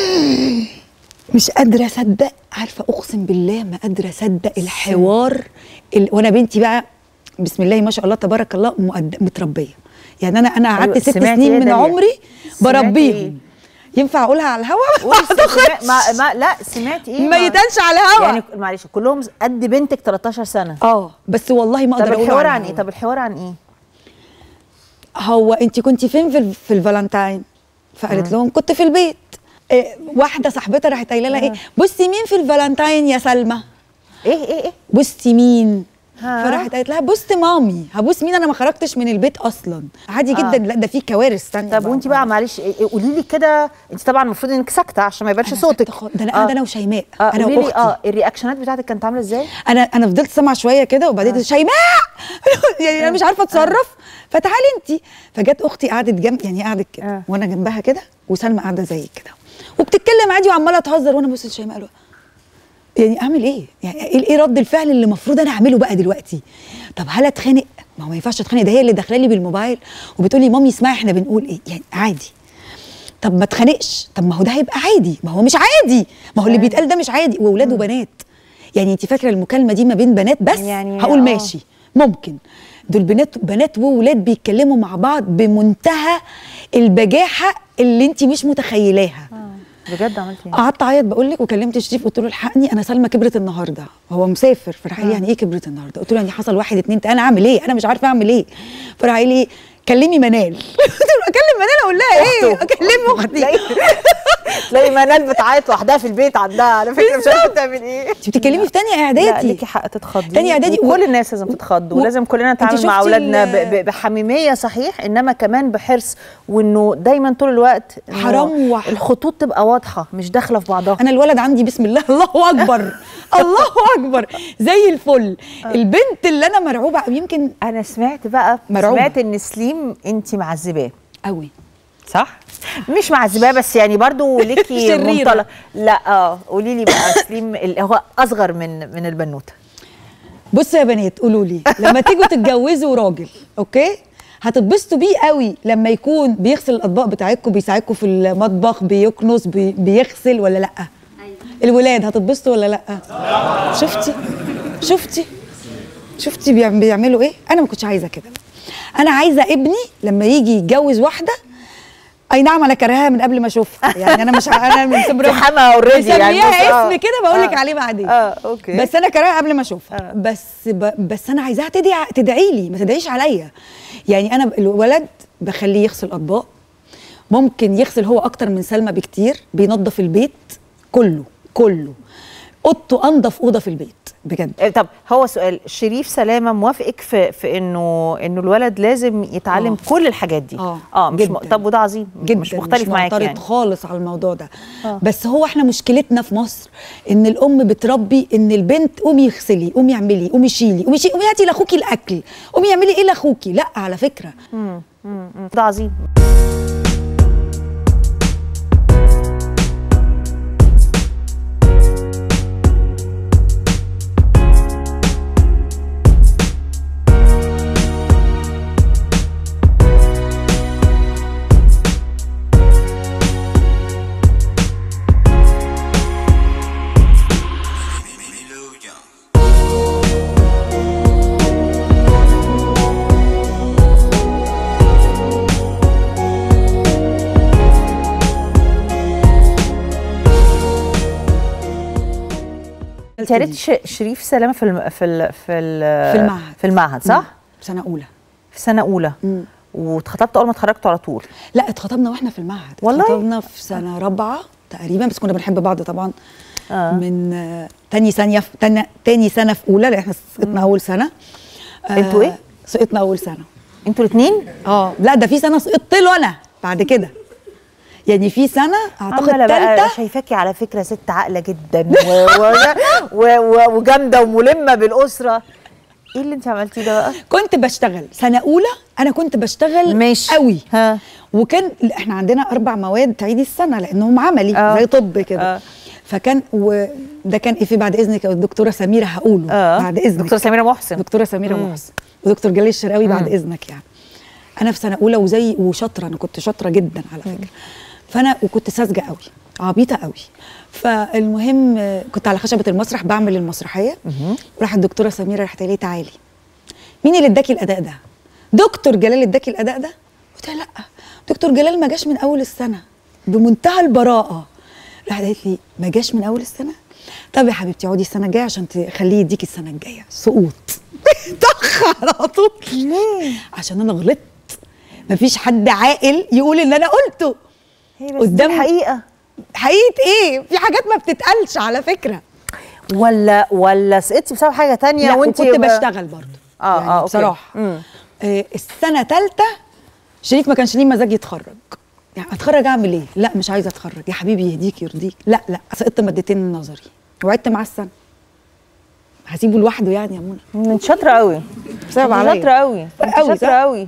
مش قادره اصدق، عارفه اقسم بالله ما قادره اصدق الحوار ال... وانا بنتي بقى بسم الله ما شاء الله تبارك الله مؤد... متربيه يعني. انا انا قعدت ست سنين من عمري بربيهم. ينفع اقولها على الهوا؟ ما ما لا سمعتي ايه؟ ما يتقالش على الهوا يعني. معلش كلهم قد بنتك تلتاشر سنه. اه بس والله ما اقدر اقول. طب الحوار عن ايه؟ طب الحوار عن ايه؟ هو انت كنتي فين في في الفالنتاين؟ فقالت لهم كنت في البيت. إيه واحده صاحبتها راحت قايله لها ايه، بصي مين في الفالنتاين يا سلمى؟ ايه ايه ايه بصي مين؟ فراحت قالت لها بص مامي. هبوس مين؟ انا ما خرجتش من البيت اصلا. عادي جدا. آه. لا ده في كوارث ثانيه. طب وانت بقى معلش قولي لي كده، انت طبعا المفروض انك ساكته عشان ما يبانش صوتك. ده انا قاعده آه. انا وشيماء. آه. انا واختي. اه الرياكشنات بتاعتك كانت عامله ازاي؟ انا انا فضلت سامعه شويه كده وبعدين آه. شيماء يعني انا مش عارفه اتصرف. فتعالي انت. فجت اختي قعدت جنب، يعني قعدت كده آه. وانا جنبها كده، وسلمى قاعده زي كده وبتتكلم عادي وعماله تهزر، وانا بصيت لشيماء قالوا يعني اعمل ايه؟ يعني ايه رد الفعل اللي المفروض انا اعمله بقى دلوقتي؟ طب هل اتخانق؟ ما هو ما ينفعش اتخانق، ده هي اللي داخله لي بالموبايل وبتقول لي مامي اسمعي احنا بنقول ايه، يعني عادي. طب ما اتخانقش، طب ما هو ده هيبقى عادي، ما هو مش عادي، ما هو اللي بيتقال ده مش عادي، واولاد وبنات. يعني انت فاكره المكالمه دي ما بين بنات بس؟ يعني هقول أوه. ماشي ممكن. دول بنات بنات وولاد بيتكلموا مع بعض بمنتهى البجاحه اللي انت مش متخيلاها. بجد عملت ايه؟ قعدت اعيط بقول لك، وكلمت شريف قلت له الحقني انا سلمى كبرت النهارده، هو مسافر، فراح قال لي يعني ايه كبرت النهارده؟ قلت له يعني حصل واحد اتنين انا اعمل ايه؟ انا مش عارفه اعمل ايه. فراح قال لي كلمي منال. قلت له اكلم منال اقول لها ايه؟ اكلم اختي. تلاقي منال بتعيط لوحدها في البيت عندها على فكره مش عارفه تعمل ايه. انت بتتكلمي في ثانيه اعدادي. لا ليكي حق تتخضي. ثانيه اعدادي وكل الناس لازم تتخض، ولازم كلنا نتعامل مع اولادنا بحميميه صحيح، انما كمان بحرص، وانه دايما طول الوقت حرام الخطوط تبقى واضحه مش داخله في بعضها. انا الولد عندي بسم الله الله اكبر الله اكبر زي الفل. البنت اللي انا مرعوبه، يمكن انا سمعت بقى مرعوبة. سمعت ان سليم انت معذباه قوي صح؟ مش معذباه بس يعني برضو ليكي منطلق. لا اه قولي لي بقى سليم اللي هو اصغر من من البنوته. بصوا يا بنات قولوا لي لما تيجوا تتجوزوا راجل اوكي هتتبسطوا بيه قوي لما يكون بيغسل الاطباق بتاعتكم، بيساعدكم في المطبخ، بيكنس، بي بيغسل ولا لا؟ ايوه. الولاد هتتبسطوا ولا لا؟ لا. شفتي شفتي شفتي بيعملوا ايه؟ انا ما كنتش عايزه كده. انا عايزه ابني لما يجي يتجوز واحده، اي نعم انا كارهاها من قبل ما اشوفها، يعني انا مش انا من سمرة حما اوريدي يعني مسميها اسم كده بقول لك آه. عليه بعدين اه اوكي، بس انا كارهاها قبل ما اشوفها آه. بس ب... بس انا عايزاها تدعي تدعي لي، ما تدعيش عليا. يعني انا الولد بخليه يغسل اطباق، ممكن يغسل هو اكتر من سلمى بكتير، بينظف البيت كله كله، اوضته انضف اوضه في البيت بجد. طب هو سؤال، شريف سلامه موافقك في في انه انه الولد لازم يتعلم أوه. كل الحاجات دي؟ اه اه مش م... طب وده عظيم جدا، مش مختلف معاك يعني خالص على الموضوع ده. أوه. بس هو احنا مشكلتنا في مصر ان الام بتربي ان البنت قومي اغسلي، قومي اعملي، قومي شيلي، قومي شيلي، قومي هاتي لاخوكي الاكل، قومي اعملي ايه لاخوكي. لا على فكره امم ده عظيم. انت قريتي شريف سلامه في الم... في ال... في ال... في المعهد في المعهد صح؟ في سنه اولى. في سنه اولى مم. واتخطبتوا اول ما اتخرجتوا على طول؟ لا اتخطبنا واحنا في المعهد. والله اتخطبنا في سنه رابعه تقريبا، بس كنا بنحب بعض طبعا. آه. من آه تاني ثانيه في تاني, تاني سنه في اولى، لان احنا سقطنا اول سنه. آه انتوا ايه؟ سقطنا اول سنه. انتوا الاثنين؟ اه لا ده في سنه سقطت له انا بعد كده، يعني في سنه اعتقد ثالثه. شايفاكي على فكره ست عاقله جدا وجامده وملمه بالاسره. ايه اللي انت عملتيه ده بقى؟ كنت بشتغل سنه اولى، انا كنت بشتغل ماشي قوي. ها. وكان احنا عندنا اربع مواد تعيدي السنه لانهم عملي آه. زي طب كده آه. فكان وده كان ايه في بعد اذنك يا الدكتوره سميره هقوله آه. بعد اذنك دكتوره سميره محسن دكتوره سميره مم. محسن ودكتور جلال الشرقاوي بعد اذنك. يعني انا في سنه اولى وزي وشاطره، انا كنت شاطره جدا على فكره. فانا وكنت ساذجه قوي، عبيطه قوي. فالمهم كنت على خشبه المسرح بعمل المسرحيه، وراحت الدكتوره سميره راحت قالت لي تعالي مين اللي اداكي الاداء ده؟ دكتور جلال اداكي الاداء ده؟ قلت لها لا دكتور جلال ما جاش من اول السنه، بمنتهى البراءه. راحت قالت لي ما جاش من اول السنه؟ طب يا حبيبتي اقعدي السنه الجايه عشان تخليه يديكي السنه الجايه. سقوط طخ على طول. ليه؟ عشان انا غلطت. مفيش حد عاقل يقول اللي انا قلته قدام حقيقه. حقيقه ايه؟ في حاجات ما بتتقالش على فكره. ولا ولا سقطتي بسبب حاجه تانية؟ وانت كنت بشتغل برضه اه يعني اه بصراحه. آه السنه ثالثه شريف ما كانش ليه مزاج يتخرج. يعني اتخرج اعمل ايه؟ لا مش عايزه اتخرج يا حبيبي يهديك يرضيك. لا لا سقطت مادتين نظري وعدت معاه السنه. هسيبه لوحده يعني يا منى؟ انت شاطره قوي. بسبب عليا. شاطره قوي قوي شاطره قوي.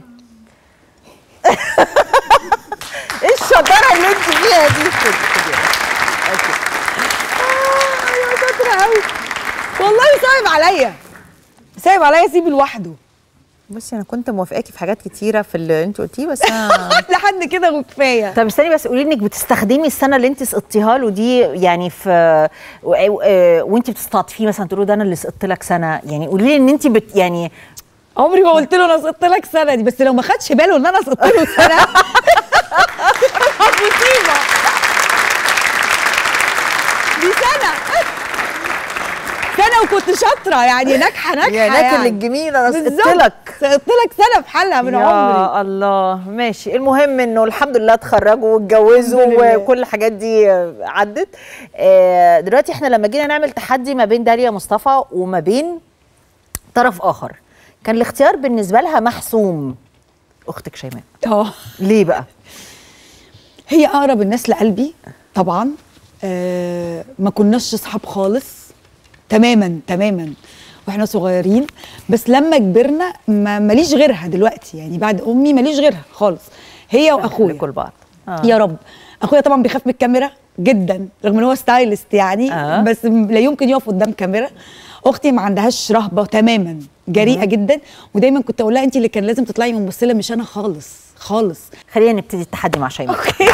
ايه الشطاره اللي انت فيها دي؟ اوكي اه شاطره قوي والله. صعب عليا صعب عليا اسيبه لوحده. بصي انا كنت موافقاكي في حاجات كتيره في اللي انت قلتيه بس انا لحد كده وكفايه. طب استني بس قولي انك بتستخدمي السنه اللي انت سقطتيها له دي يعني في وانت بتستعطفيه مثلا تقولي ده انا اللي سقطت لك سنه، يعني قولي لي ان انت بت يعني عمري ما قلت له انا سقطت لك سنه دي، بس لو ما خدش باله ان انا سقطت له سنه شاطره يعني، ناجحه ناجحه يا ناكل يعني. الجميل انا سقطت لك سقطت لك سنه بحالها من يا عمري. يا الله ماشي. المهم انه الحمد لله اتخرجوا واتجوزوا وكل الحاجات دي عدت. آه دلوقتي احنا لما جينا نعمل تحدي ما بين داليا مصطفى وما بين طرف اخر، كان الاختيار بالنسبه لها محسوم. اختك شيماء. اه ليه بقى؟ هي اقرب الناس لقلبي طبعا. آه ما كناش اصحاب خالص تماما تماما واحنا صغيرين، بس لما كبرنا ما ماليش غيرها دلوقتي يعني، بعد امي ماليش غيرها خالص، هي واخويا كل بعض. آه. يا رب. اخويا طبعا بيخاف من الكاميرا جدا رغم ان هو ستايلست يعني. آه. بس لا يمكن يقف قدام كاميرا. اختي ما عندهاش رهبه تماما، جريئه جدا، ودايما كنت اقول لها انت اللي كان لازم تطلعي ممثله مش انا خالص خالص. خلينا نبتدي التحدي مع شيماء. اوكي.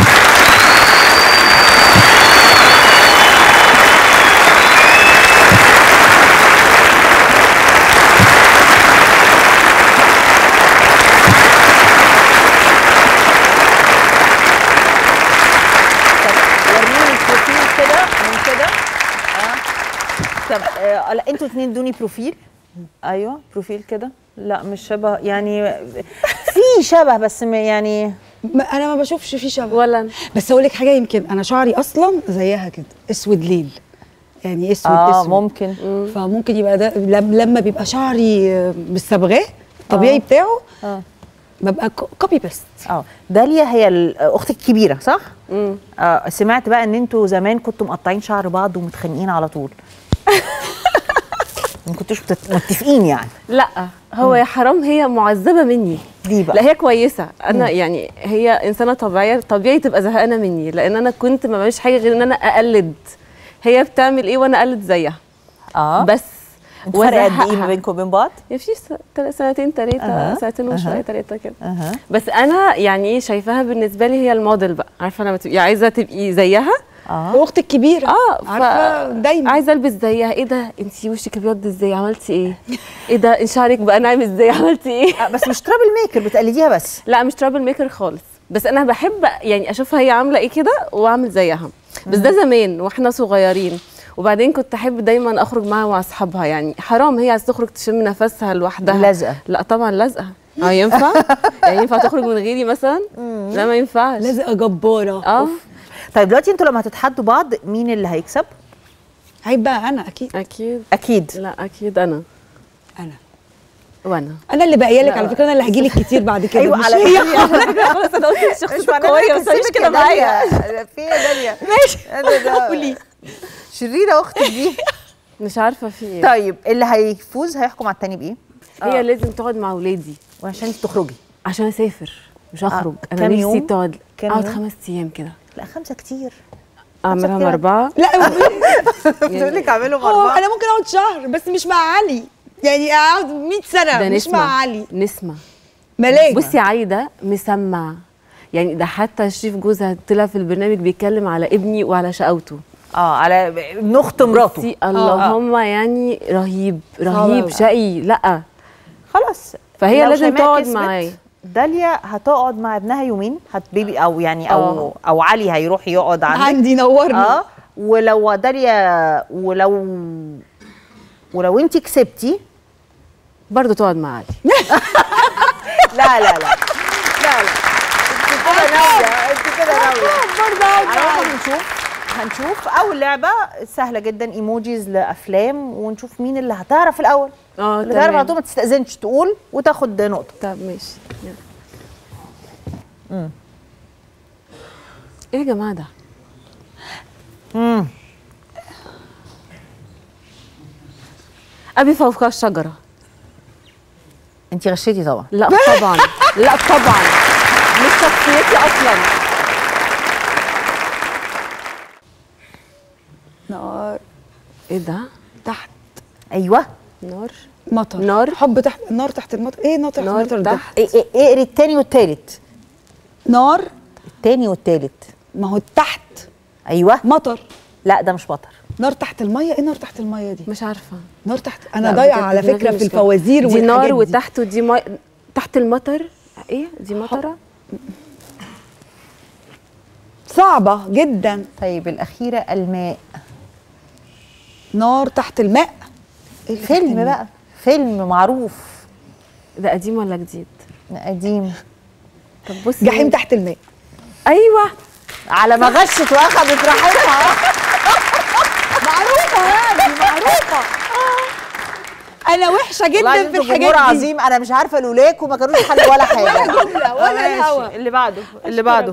طب آه لا انتوا اتنين ادوني بروفيل. ايوه بروفيل كده. لا مش شبه يعني، في شبه بس يعني ما انا ما بشوفش في شبه ولا. بس اقول لك حاجه، يمكن انا شعري اصلا زيها كده اسود ليل يعني، اسود آه اسود ممكن. فممكن يبقى ده لما بيبقى شعري بالصبغاه الطبيعي آه. بتاعه آه. ببقى كوبي بيست. اه داليا هي اختك الكبيره صح؟ امم آه سمعت بقى ان انتوا زمان كنتوا مقطعين شعر بعض ومتخانقين على طول. ما كنتوش متفقين يعني؟ لا هو يا حرام هي معذبه مني. ليه بقى؟ لا هي كويسه، انا مم. يعني هي انسانه طبيعيه، طبيعي تبقى زهقانه مني، لان انا كنت ما بعملش حاجه غير ان انا اقلد هي بتعمل ايه وانا اقلد زيها. اه بس انتوا فرق قد ايه ما بينكم وبين بعض؟ يا في سنتين ثلاثه أه. سنتين وشويه ثلاثه كده. أه. بس انا يعني ايه شايفاها بالنسبه لي هي الموديل بقى، عارفه لما تبقي عايزه تبقي زيها. اه واختك الكبيره اه عارفه دايما عايزه البس زيها. ايه ده انت وشك ابيض ازاي عملتي ايه؟ ايه ده ان شعرك بقى ناعم ازاي عملتي ايه؟ آه بس مش ترابل ميكر بتقلديها بس؟ لا مش ترابل ميكر خالص، بس انا بحب يعني اشوفها هي عامله ايه كده واعمل زيها. بس ده زمان واحنا صغيرين، وبعدين كنت احب دايما اخرج معاها مع اصحابها. يعني حرام هي عايزه تخرج تشم نفسها لوحدها لازقه. لا طبعا لازقه. اه ينفع؟ يعني ينفع تخرج من غيري مثلا؟ لا ما ينفعش، لازقه جباره. اه طيب دلوقتي انتوا لما هتتحدوا بعض مين اللي هيكسب؟ هيبقى انا اكيد. اكيد اكيد. لا اكيد انا انا وانا انا اللي باقيه لك على فكره، انا اللي هجي لك كتير بعد كده. ايوه على فكره خلاص انا قلت الشخص قويه بس مش كده معايا. في يا داليا ماشي قولي شريره اختك دي مش عارفه في ايه. طيب اللي هيفوز هيحكم على التاني بايه؟ هي آه. لازم تقعد مع اولادي وعشان انت تخرجي. عشان اسافر مش هخرج. آه. انا نفسي تقعد اقعد خمس ايام كده. لا خمسه كتير. اعملهم اربعه. لا بتقول لك اعملهم اربعه. انا ممكن اقعد شهر بس مش مع علي، يعني اقعد مية سنه مش مع علي. نسمع ملاك. بصي علي ده مسمع يعني، ده حتى شريف جوزها طلع في البرنامج بيتكلم على ابني وعلى شقاوته. اه على ابن اخت مراته. اللهم آه. يعني رهيب رهيب شقي. لا خلاص فهي لازم تقعد معايا. داليا هتقعد مع ابنها يومين هتبيبي او يعني او أوه. او علي هيروح يقعد عندك عندي نورني. اه ولو داليا ولو ولو انت كسبتي برضه تقعد مع علي. لا لا لا لا لا انت كده ناويه انت كده ناويه برضه اقعد. هنشوف هنشوف اول لعبه سهله جدا، ايموجيز لافلام، ونشوف مين اللي هتعرف الاول. اه اللي تعرف على طول ما تستاذنش تقول وتاخد نقطه. طب ماشي. امم ايه يا جماعه ده؟ امم ابي فوق الشجره. انت غشيتي طبعا. لا طبعا لا طبعا مش شخصيتي اصلا. نار. ايه ده؟ تحت. ايوه نار مطر. نار حب تحت النار تحت المطر. ايه نار تحت نار المطر تحت. ايه ايه اقري التاني والتالت. نار التاني والتالت. ما هو تحت. ايوه مطر. لا ده مش مطر. نار تحت الميه. ايه نار تحت الميه دي؟ مش عارفه. نار تحت. انا ضايعه على فكره في الفوازير دي نار وتحت ودي مي... تحت المطر. ايه دي مطره؟ صعبه جدا. طيب الاخيره الماء. نار تحت الماء. فيلم بقى، فيلم معروف. ده قديم ولا جديد؟ قديم. طب بصي، جحيم تحت الماء. ايوه، على ما غشت واخدت راحتها. معروفه يعني، معروفه. انا وحشه جدا في الحاجات دي. عظيم، انا مش عارفه لولاكوا ما كانوش حل ولا حاجه. ولا جمله ولا الهوا. اللي بعده اللي بعده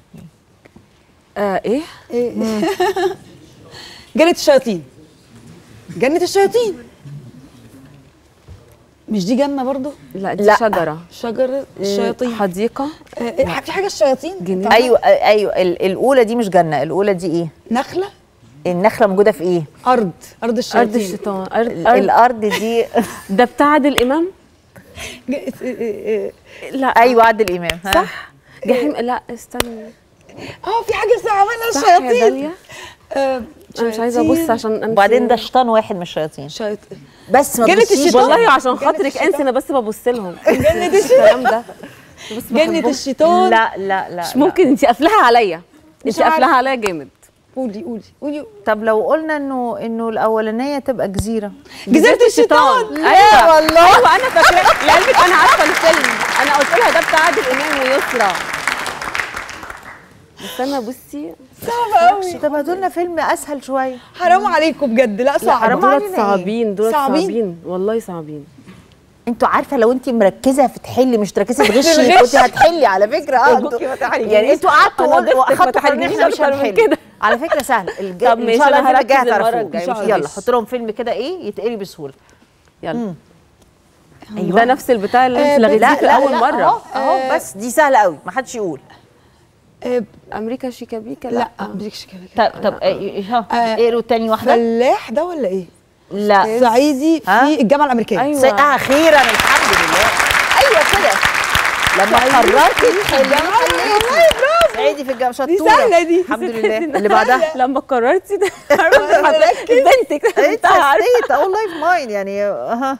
آه ايه؟ ايه جنة الشياطين. جنة الشياطين مش دي جنة برضو؟ لا دي لا. شجرة شجرة الشياطين. حديقة. آه في حاجة الشياطين؟ جنة. ايوه ايوه الأولى دي مش جنة، الأولى دي ايه؟ نخلة. النخلة موجودة في ايه؟ أرض أرض الشياطين. أرض الشيطان. أرض الأرض دي ده بتاع عادل إمام؟ لا أيوه عادل إمام. صح. جحيم. لا استنى، اه في حاجة اسمها عملها الشياطين. آه انا مش عايزه ابص عشان انسى. وبعدين ده شيطان واحد من الشياطين. شياطين بس ما جنة الشيطان والله عشان خاطرك انسى، انا بس ببص لهم. جنة الشيطان ده جنة الشيطان. لا لا لا مش ممكن، انت قافلاها عليا، انت قافلاها عليا جامد. قولي قولي قولي. طب لو قلنا انه انه الاولانيه تبقى جزيره. جزيره الشيطان. ايوه والله. ايوه انا فاكره لعلمك، انا عارفه الفيلم، انا قلت لها ده بتاع عادل امام ويسرا. بس انا بصي صعب قوي. طب هاتوا لنا فيلم اسهل شويه. حرام عليكم بجد. لا صعب. حرام علينا. صعبين دول، صعبين والله صعبين. انتوا عارفه لو انت مركزه في تحلي مش تركزي في تغشي كنت هتحلي على فكره. اه انتوا يعني انتوا قعدتوا واخدتوا قرار ان احنا مش هنحل. على فكره سهل. طب ان شاء الله الفيلم الجاي هتعرفوه. يلا حط لهم فيلم كده ايه يتقري بسهوله. يلا. ايوه ده نفس البتاع اللي انت لغيتيه في اول مره. اهو اهو بس دي سهله قوي ما حدش يقول. امريكا شيكابيكا. لا امريكا شيكابيكا. طب طب اقروا تاني واحده. فلاح ده ولا ايه؟ لا صعيدي في الجامعه الامريكيه. ايوه اخيرا الحمد لله. ايوه كده لما قررتي تحلي صعيدي في الجامعه شطوره. دي سهله دي. الحمد لله. اللي بعدها لما قررتي بنتك انت عارفه اول لايف ماين يعني. اها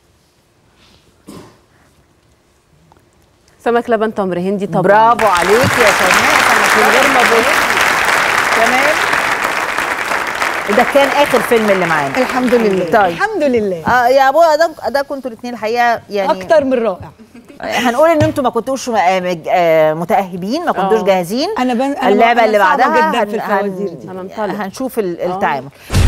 سمك لبن تمر هندي طبعا. برافو عليك يا سماء. من غير ما بقول تمام. ده كان اخر فيلم اللي معانا. الحمد لله. طيب الحمد لله. اه يا ابو ادم ده كنتوا الاثنين الحقيقه يعني اكتر من رائع. هنقول ان انتوا ما كنتوش متاهبين، ما كنتوش جاهزين. انا بن... اللعبه اللي بعدها جدا في الفوازير دي. هن... هنشوف التعامل.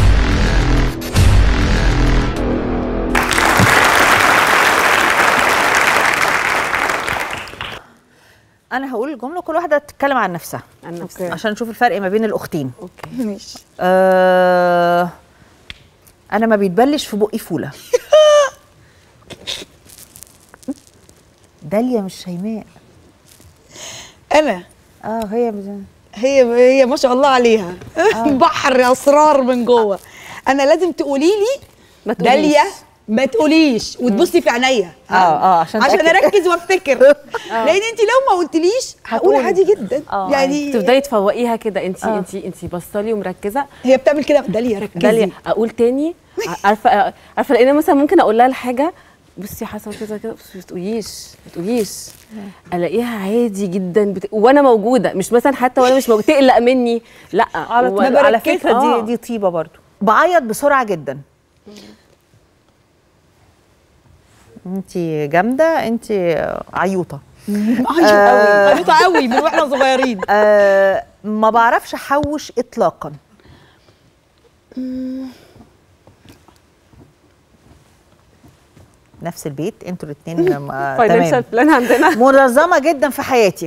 انا هقول الجمله كل واحده تتكلم عن نفسها عن نفسها عشان نشوف الفرق ما بين الاختين. اوكي ماشي. آه انا ما بيتبلش في بقي فوله. داليا مش شيماء. انا اه هي بزن. هي هي ما شاء الله عليها. آه. بحر اسرار من جوه. انا لازم تقولي لي داليا ما تقوليش وتبصي في عينيا. اه اه عشان عشان اركز وافتكر. لان انت لو ما قلتليش هقول عادي جدا. يعني تفضلي تفوقيها كده. انت انت انت باصه لي ومركزه. هي بتعمل كده. داليا ركزي. داليا اقول تاني. عارفه عارفه لان مثلا ممكن اقول لها الحاجه بصي حصل كذا كده بس ما تقوليش ما تقوليش. الاقيها عادي جدا بت... وانا موجوده، مش مثلا حتى وانا مش موجوده تقلق مني. لا على, و... على فكره آه. دي دي طيبه برضو. بعيط بسرعه جدا. انت جامده، انت عيوطه. عيوطه قوي. عيوطه قوي من واحنا صغيرين. آه ما بعرفش احوش اطلاقا. نفس البيت انتوا الاثنين. فاينانشال بلان عندنا. منظمه جدا في حياتي.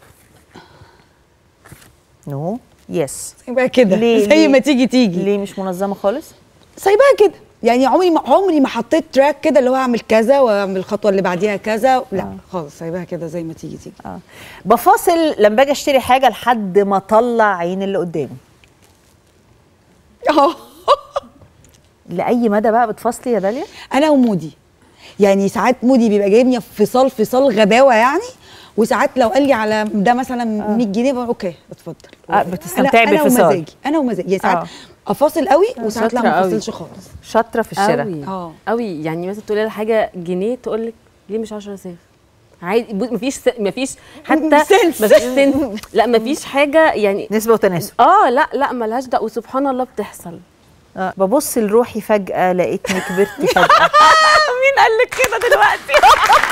نو يس. يبقى كده زي ما تيجي تيجي. ليه مش منظمه خالص؟ سايباها كده يعني. عمري ما عمري ما حطيت تراك كده اللي هو اعمل كذا واعمل الخطوه اللي بعديها كذا. لا آه. خالص سايباها كده زي ما تيجي تيجي. اه بفاصل لما باجي اشتري حاجه لحد ما اطلع عين اللي قدامي. اه لاي مدى بقى بتفاصلي يا داليا؟ انا ومودي يعني ساعات مودي بيبقى جايبني فصال فصال غباوه يعني. وساعات لو قال لي على ده مثلا مية جنيه بقول اوكي اتفضل. آه بتستمتعي بالفصال. انا ومزاجي انا ومزاجي يعني ساعات آه. افاصل قوي وساعات لا ما افاصلش خالص. شاطره في الشراء قوي اه قوي. يعني مثلا تقولي لها حاجه جنيه تقول لك ليه مش عشرة صفر عادي. مفيش س... مفيش حتى سنس. مفيش سنس. لا مفيش حاجه يعني نسبه وتناسب. اه لا لا ملهاش دعوه وسبحان الله بتحصل. آه. ببص لروحي فجأة لقيتني كبرت فجأة. مين قال لك كده دلوقتي؟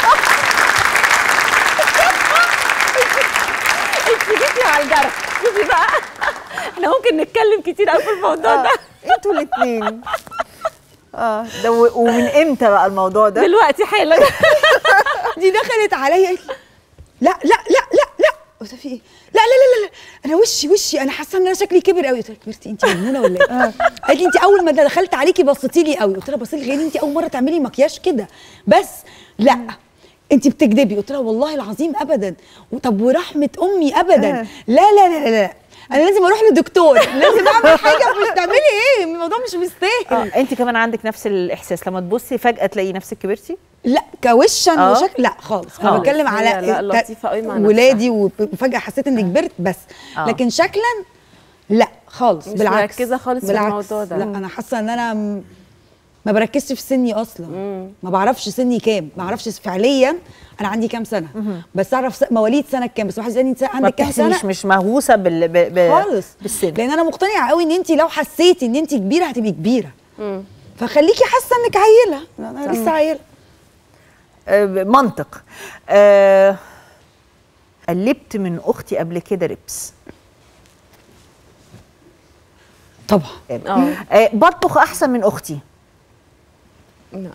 انت جيتي على الجرح. شوفي بقى احنا ممكن نتكلم كتير قوي في الموضوع آه. ده. انتوا الاثنين. اه ده ومن امتى بقى الموضوع ده؟ دلوقتي حالا. دي دخلت عليا لا لا لا لا لا قلت في ايه؟ لا لا لا لا انا وشي وشي انا حاسه ان انا شكلي كبر قوي. قلت لها كبرتي انت مجنونه ولا ايه؟ قالت لي انت اول ما دخلت عليكي بصيتي لي قوي. قلت لها بصيت لي انت اول مره تعملي مكياج كده بس لا انت بتكدبي. قلت لها والله العظيم ابدا. طب ورحمه امي ابدا. لا لا لا لا انا لازم اروح لدكتور، لازم اعمل حاجه. مش تعملي ايه؟ الموضوع مش مستاهل. آه. انت كمان عندك نفس الاحساس لما تبصي فجاه تلاقي نفسك كبرتي؟ لا كوشا آه. وشكل لا خالص. انا بتكلم على لا لطيفه قوي مع ولادي وفجاه حسيت اني كبرت بس آه. لكن شكلا لا خالص. مش بالعكس مركزه خالص في الموضوع ده. لا انا حاسه ان انا م... ما بركزش في سني اصلا. مم. ما بعرفش سني كام، ما بعرفش فعليا انا عندي كام سنه. مم. بس اعرف مواليد سنه كام. بس واحد يسالني انت عندك كام سنه؟ مش مش مهووسه بال ب... ب... خالص بالسن. لان انا مقتنعه قوي ان انت لو حسيتي ان انت كبيره هتبقي كبيره. مم. فخليكي حاسه انك عيله. انا لسه عيله. أه منطق. أه قلبت من اختي قبل كده ربس. طبعا. اه أه بطبخ احسن من اختي. لا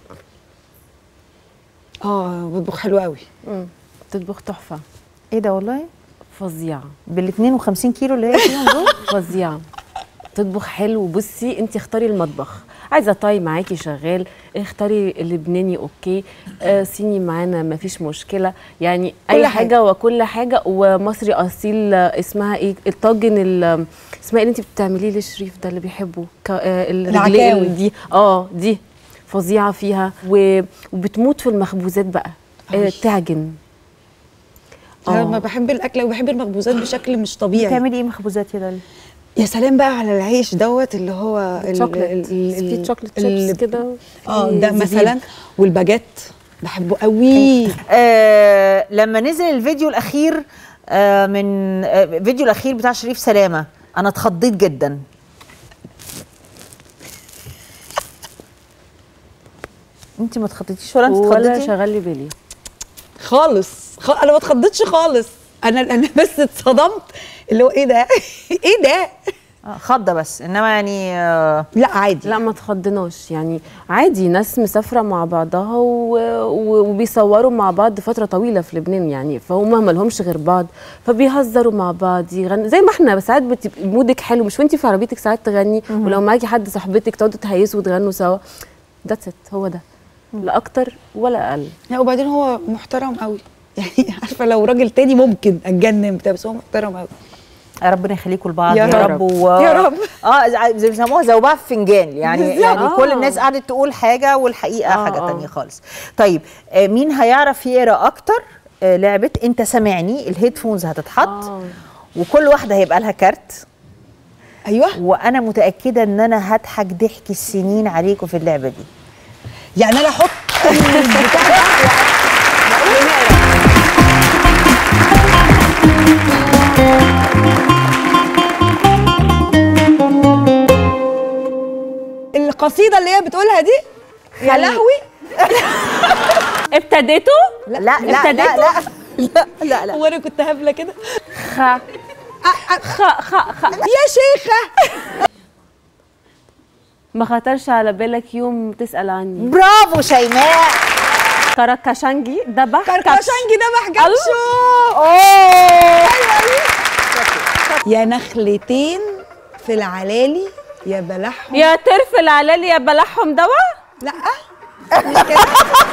اه بطبخ حلو قوي. امم بتطبخ تحفه. ايه ده والله؟ فظيعه. بال اتنين وخمسين كيلو اللي هي فيهم دول؟ فظيعه. تطبخ حلو. بصي انت اختاري المطبخ، عايزه طاي معاكي شغال، اختاري لبناني اوكي، آه صيني معانا مفيش مشكله، يعني اي حاجه, حاجه وكل حاجه. ومصري اصيل اسمها ايه الطاجن اسمها ايه اللي انت بتعمليه لشريف ده اللي بيحبه آه الرجليه دي اه دي فظيعه فيها. وبتموت في المخبوزات بقى آه تعجن. انا ما بحب الاكل وبحب المخبوزات بشكل مش طبيعي. بتعملي ايه مخبوزات يا داليا؟ يا سلام بقى على العيش دوت اللي هو الشوكليت في شوكليت شيبس كده اه ده مثلا. والباجيت بحبه قوي. آه لما نزل الفيديو الاخير آه من آه الفيديو الاخير بتاع شريف سلامه انا اتخضيت جدا. انت ما اتخضيتيش ولا انت اتخضيتي؟ ولا شغل لي بالي خالص. خ... انا ما اتخضيتش خالص. انا انا بس اتصدمت اللي هو ايه ده؟ ايه ده؟ آه خضه بس انما يعني آه لا عادي. لا ما اتخضناش يعني عادي. ناس مسافره مع بعضها و... و... وبيصوروا مع بعض فتره طويله في لبنان يعني، فهم ما لهمش غير بعض فبيهزروا مع بعض يغنوا زي ما احنا. بس ساعات بتبقى مودك حلو مش وانتي في عربيتك ساعات تغني م- ولو معاكي حد صاحبتك تقعدوا تهيسوا وتغنوا سوا. ذاتس ات. هو ده لا اكتر ولا اقل. لا وبعدين هو محترم قوي يعني. عارفه لو راجل تاني ممكن اتجنن بتاع بس هو محترم قوي. يا ربنا يخليكم لبعض يا, يا رب و... يا رب. اه زي ما بيسموها زوبعه في فنجان يعني. يعني آه. كل الناس قعدت تقول حاجه والحقيقه آه حاجه آه. تانية خالص. طيب آه مين هيعرف يقرا اكتر؟ آه لعبه انت سامعني. الهيدفونز هتتحط آه. وكل واحده هيبقى لها كارت. ايوه. وانا متاكده ان انا هضحك ضحك السنين عليكم في اللعبه دي. يعني انا احط البتاع ده القصيده اللي هي بتقولها دي يا لهوي. ابتديتوا؟ لا لا لا لا لا لا لا. وانا كنت هبله كده. خ خ خ خ يا شيخه. ما خطرش على بالك يوم تسأل عني. برافو شيماء. كركشنجي دبح كركشنجي دبح جبشو. اوه يا نخلتين في العلالي يا بلحهم. يا ترف العلالي يا بلحهم دوا. لا مش كده.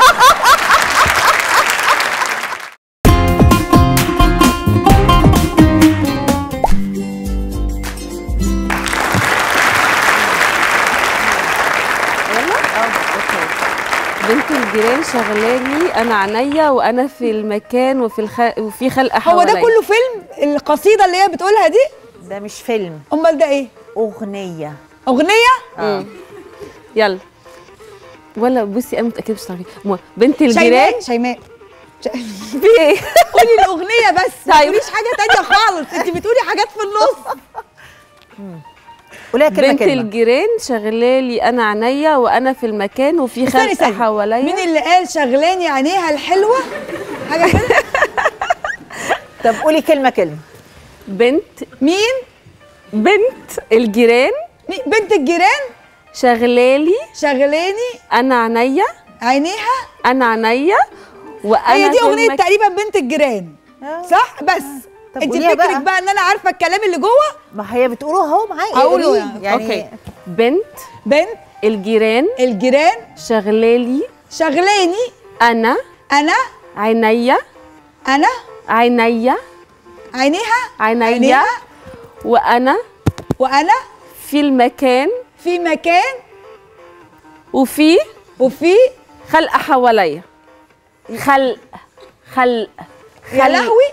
بنت الجيران شغلاني انا عينيا وانا في المكان وفي الخ... وفي خلق حواليا. هو ده كله فيلم؟ القصيده اللي هي بتقولها دي ده مش فيلم. امال ده ايه؟ اغنيه. اغنيه؟ اه يلا. ولا بصي انا متاكده مش تعرفي. بنت الجيران شيماء. في ايه؟ قولي الاغنيه بس ما تقوليش حاجه تانية خالص. انت بتقولي حاجات في النص. قولها كلمه بنت كلمه. الجيران شغلالي انا عينيا وانا في المكان وفي خلق حواليا. مين اللي قال شغلاني عينيها الحلوه حاجه كده؟ طب قولي كلمه كلمه. بنت مين؟ بنت الجيران. بنت الجيران شغلالي شغلاني انا عينيا عينيها انا عينيا وانا هي دي اغنيه المك... تقريبا بنت الجيران صح؟ بس انت فكرك بقى. بقى ان انا عارفه الكلام اللي جوه؟ ما هي بتقوله اهو معايا. هقوله يعني اوكي. بنت بنت الجيران الجيران شغلالي شغلاني انا انا عينيا انا عينيا عينيها عينيا وانا وانا في المكان في مكان وفي وفي خلق حواليا. خلق خلق يا لهوي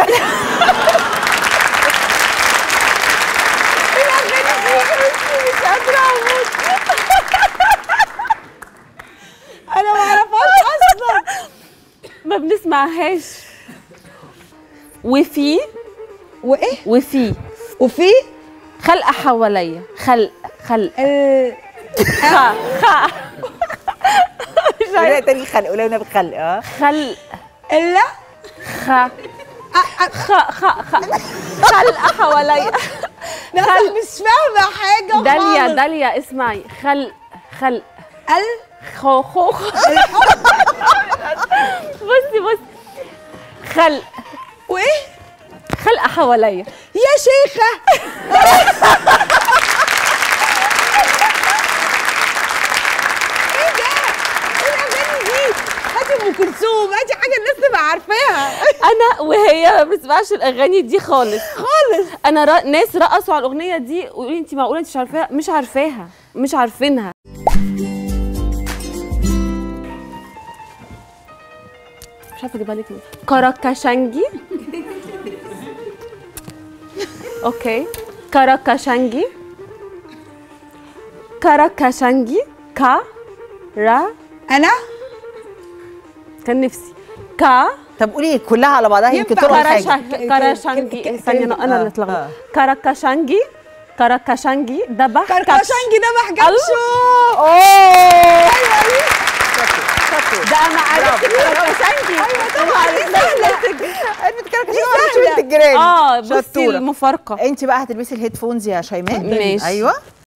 مش قادره اموت. انا ما اعرفهاش اصلا، ما بنسمعهاش. وفي وايه وفي وفي خلق حواليا. خلق خلق ال خ خ قولها تاني. خلق قولها بخلق. اه خلق الا خ خ خ خ خلق حواليا. لا مش فاهمه حاجه. داليا داليا اسمعي. خلق خلق ال خو خو بصي بصي. خلق وايه؟ خلق حواليا يا شيخه. ايه ده؟ ايه الاغاني دي؟ هاتي ام كلثوم، هاتي حاجه الناس تبقى عارفاها. انا وهي ما بسمعش الاغاني دي خالص خالص. انا را... ناس رقصوا على الاغنيه دي ويقولوا انت معقوله انت مش عارفاها؟ مش عارفاها مش عارفينها. مش عارفه اجيبها لك. كاراكاشانجي. اوكي. كاراكاشانجي كاراكاشانجي كا را انا كان نفسي كا. طب قولي كلها على بعضها يمكن تروح حاجه. كاراكاشانجي ثانيه انا اللي اتلخبطت. كاراكاشانجي كاراكاشانجي ذبح كاراكاشانجي ذبح جاتشو. اوه ده انا عرفت كاراكاشانجي. ايوه طبعا دي سهله. كلمه كاراكاشانجي مش بنت الجيران. اه بصي المفارقه. انت بقى هتلبسي الهيدفونز يا شيماء. ماشي. ايوه.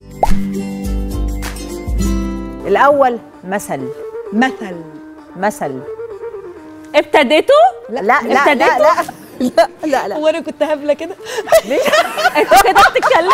الاول مثل. مثل مثل. ابتديتوا؟ لا لا لا لا لا لا لا لا. هو انا كنت هبله كده؟ انتوا كده بتتكلموا؟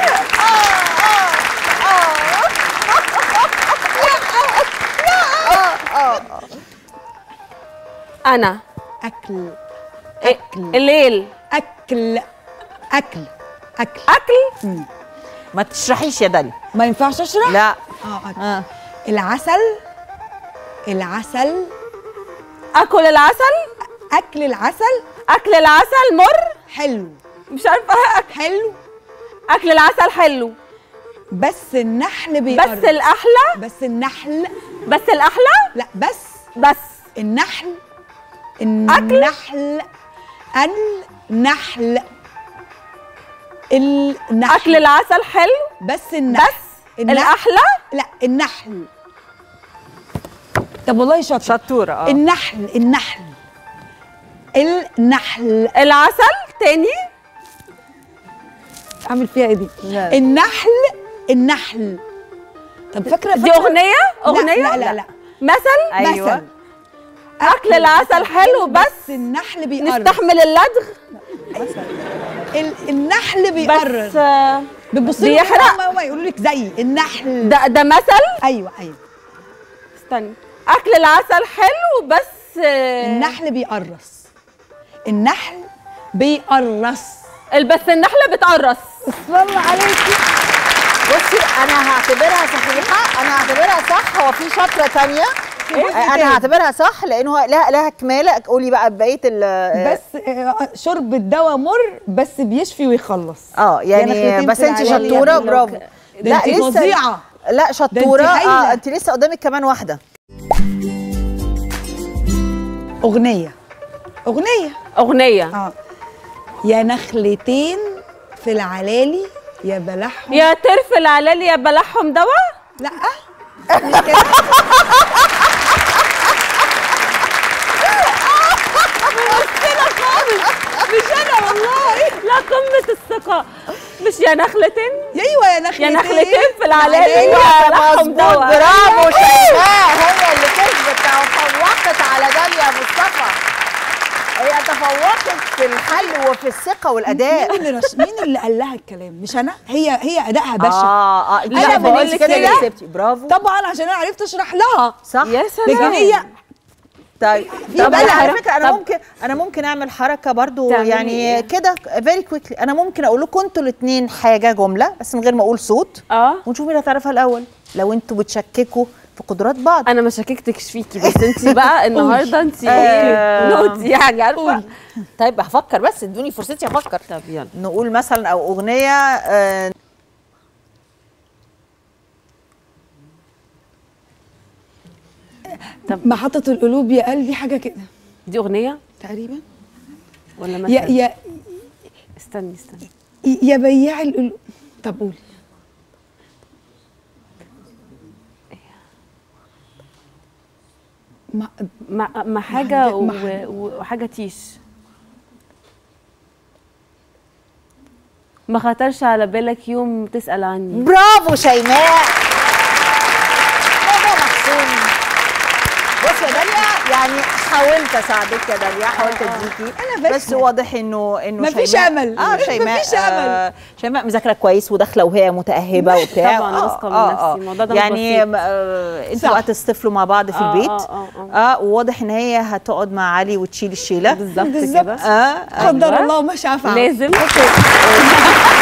انا اكل اكل الليل اكل اكل اكل اكل. ما تشرحيش يا داليا. ما ينفعش اشرح؟ لا. اه اكل. آه. العسل العسل اكل العسل. اكل العسل اكل العسل مر. حلو. مش عارفه. حلو. اكل العسل حلو. بس النحل بيقرب. بس الاحلى. بس النحل. بس الاحلى. لا بس بس النحل. النحل. النحل. النحل. اكل العسل حلو. بس النحل. بس الاحلى. لا النحل. طب والله شاطر. شطوره. اه النحل النحل النحل. العسل تاني. اعمل فيها ايه دي؟ لا. النحل النحل. طب فاكره دي اغنيه اغنيه. لا لا لا, لا. مثل. أيوة. مثل. اكل العسل حلو بس, بس النحل بيقرر. نستحمل اللدغ. ال... النحل بيقرر. بس آه بتبصي بيحرق. ما يقولوا لك زي النحل. ده ده مثل. ايوه ايوه. استني. اكل العسل حلو بس آه النحل بيقرص. النحل بيقرص. بس النحله بتقرص. بسم الله عليكي. بصي انا هعتبرها صحيحه. انا هعتبرها صح. هو في شطره ثانيه انا هعتبرها صح لانه لها لها كماله. قولي بقى بقيه ال بس شرب الدواء مر بس بيشفي ويخلص. اه يعني بس انت شطوره. برافو. لا لسه فظيعه. لا شطوره. اه انت لسه قدامك كمان واحده. اغنيه اغنيه اغنيه. اه يا نخلتين في العلالي يا بلحهم يا ترفل علالي يا بلحهم دواء. لا مش كده. ممثلة خالص مش انا والله. لا قمة الثقة. مش يا نخلة. ايوه يا نخلتين يا نخلتين في العلالي ايوه مظبوط برافو شيماء هي اللي كسبت وفوقت على داليا مصطفى. هي تفوقت في الحل وفي الثقه والاداء. مين اللي رش... مين اللي قال لها الكلام مش انا. هي هي ادائها بشع. اه اه انا بقول لك كده كسبتي برافو طبعا عشان انا عرفت اشرح لها صح. يا سلام. لكن هي طيب طب على فكره انا ممكن انا ممكن اعمل حركه برضو يعني كده فيري كويكلي. انا ممكن اقول لكم انتوا الاثنين حاجه جمله بس من غير ما اقول صوت اه ونشوف مين اللي هتعرفها الاول لو انتوا بتشككوا في قدرات بعض. انا ما شككتش فيكي بس انت بقى النهارده انت نوتي يعني عارفه. طيب هفكر بس ادوني فرصتي افكر. طب يلا نقول مثلا او اغنيه آه طب محطة القلوب يا قلبي حاجة كده. دي أغنية تقريبا ولا مثلا يا يا استني استني يا بياع القلوب. طب قولي. ما ما ما حاجة وحاجة تيش. ما خطرش على بالك يوم تسأل عني. برافو شيماء. برافو محسون. بصي يا داليا يعني حاولت اساعدك يا داليا حاولت اديكي انا بس واضح انه انه مفيش امل. اه شيماء مفيش امل. آه شيماء مذاكره كويس وداخله وهي متاهبه وبتاع. طبعا واثقه من نفسي. الموضوع ده يعني آه انتوا بقى تصطفلوا مع بعض في البيت. اه اه اه, آه وواضح ان هي هتقعد مع علي وتشيل الشيله بالظبط كده. اه قدر الله ما شاء فعل لازم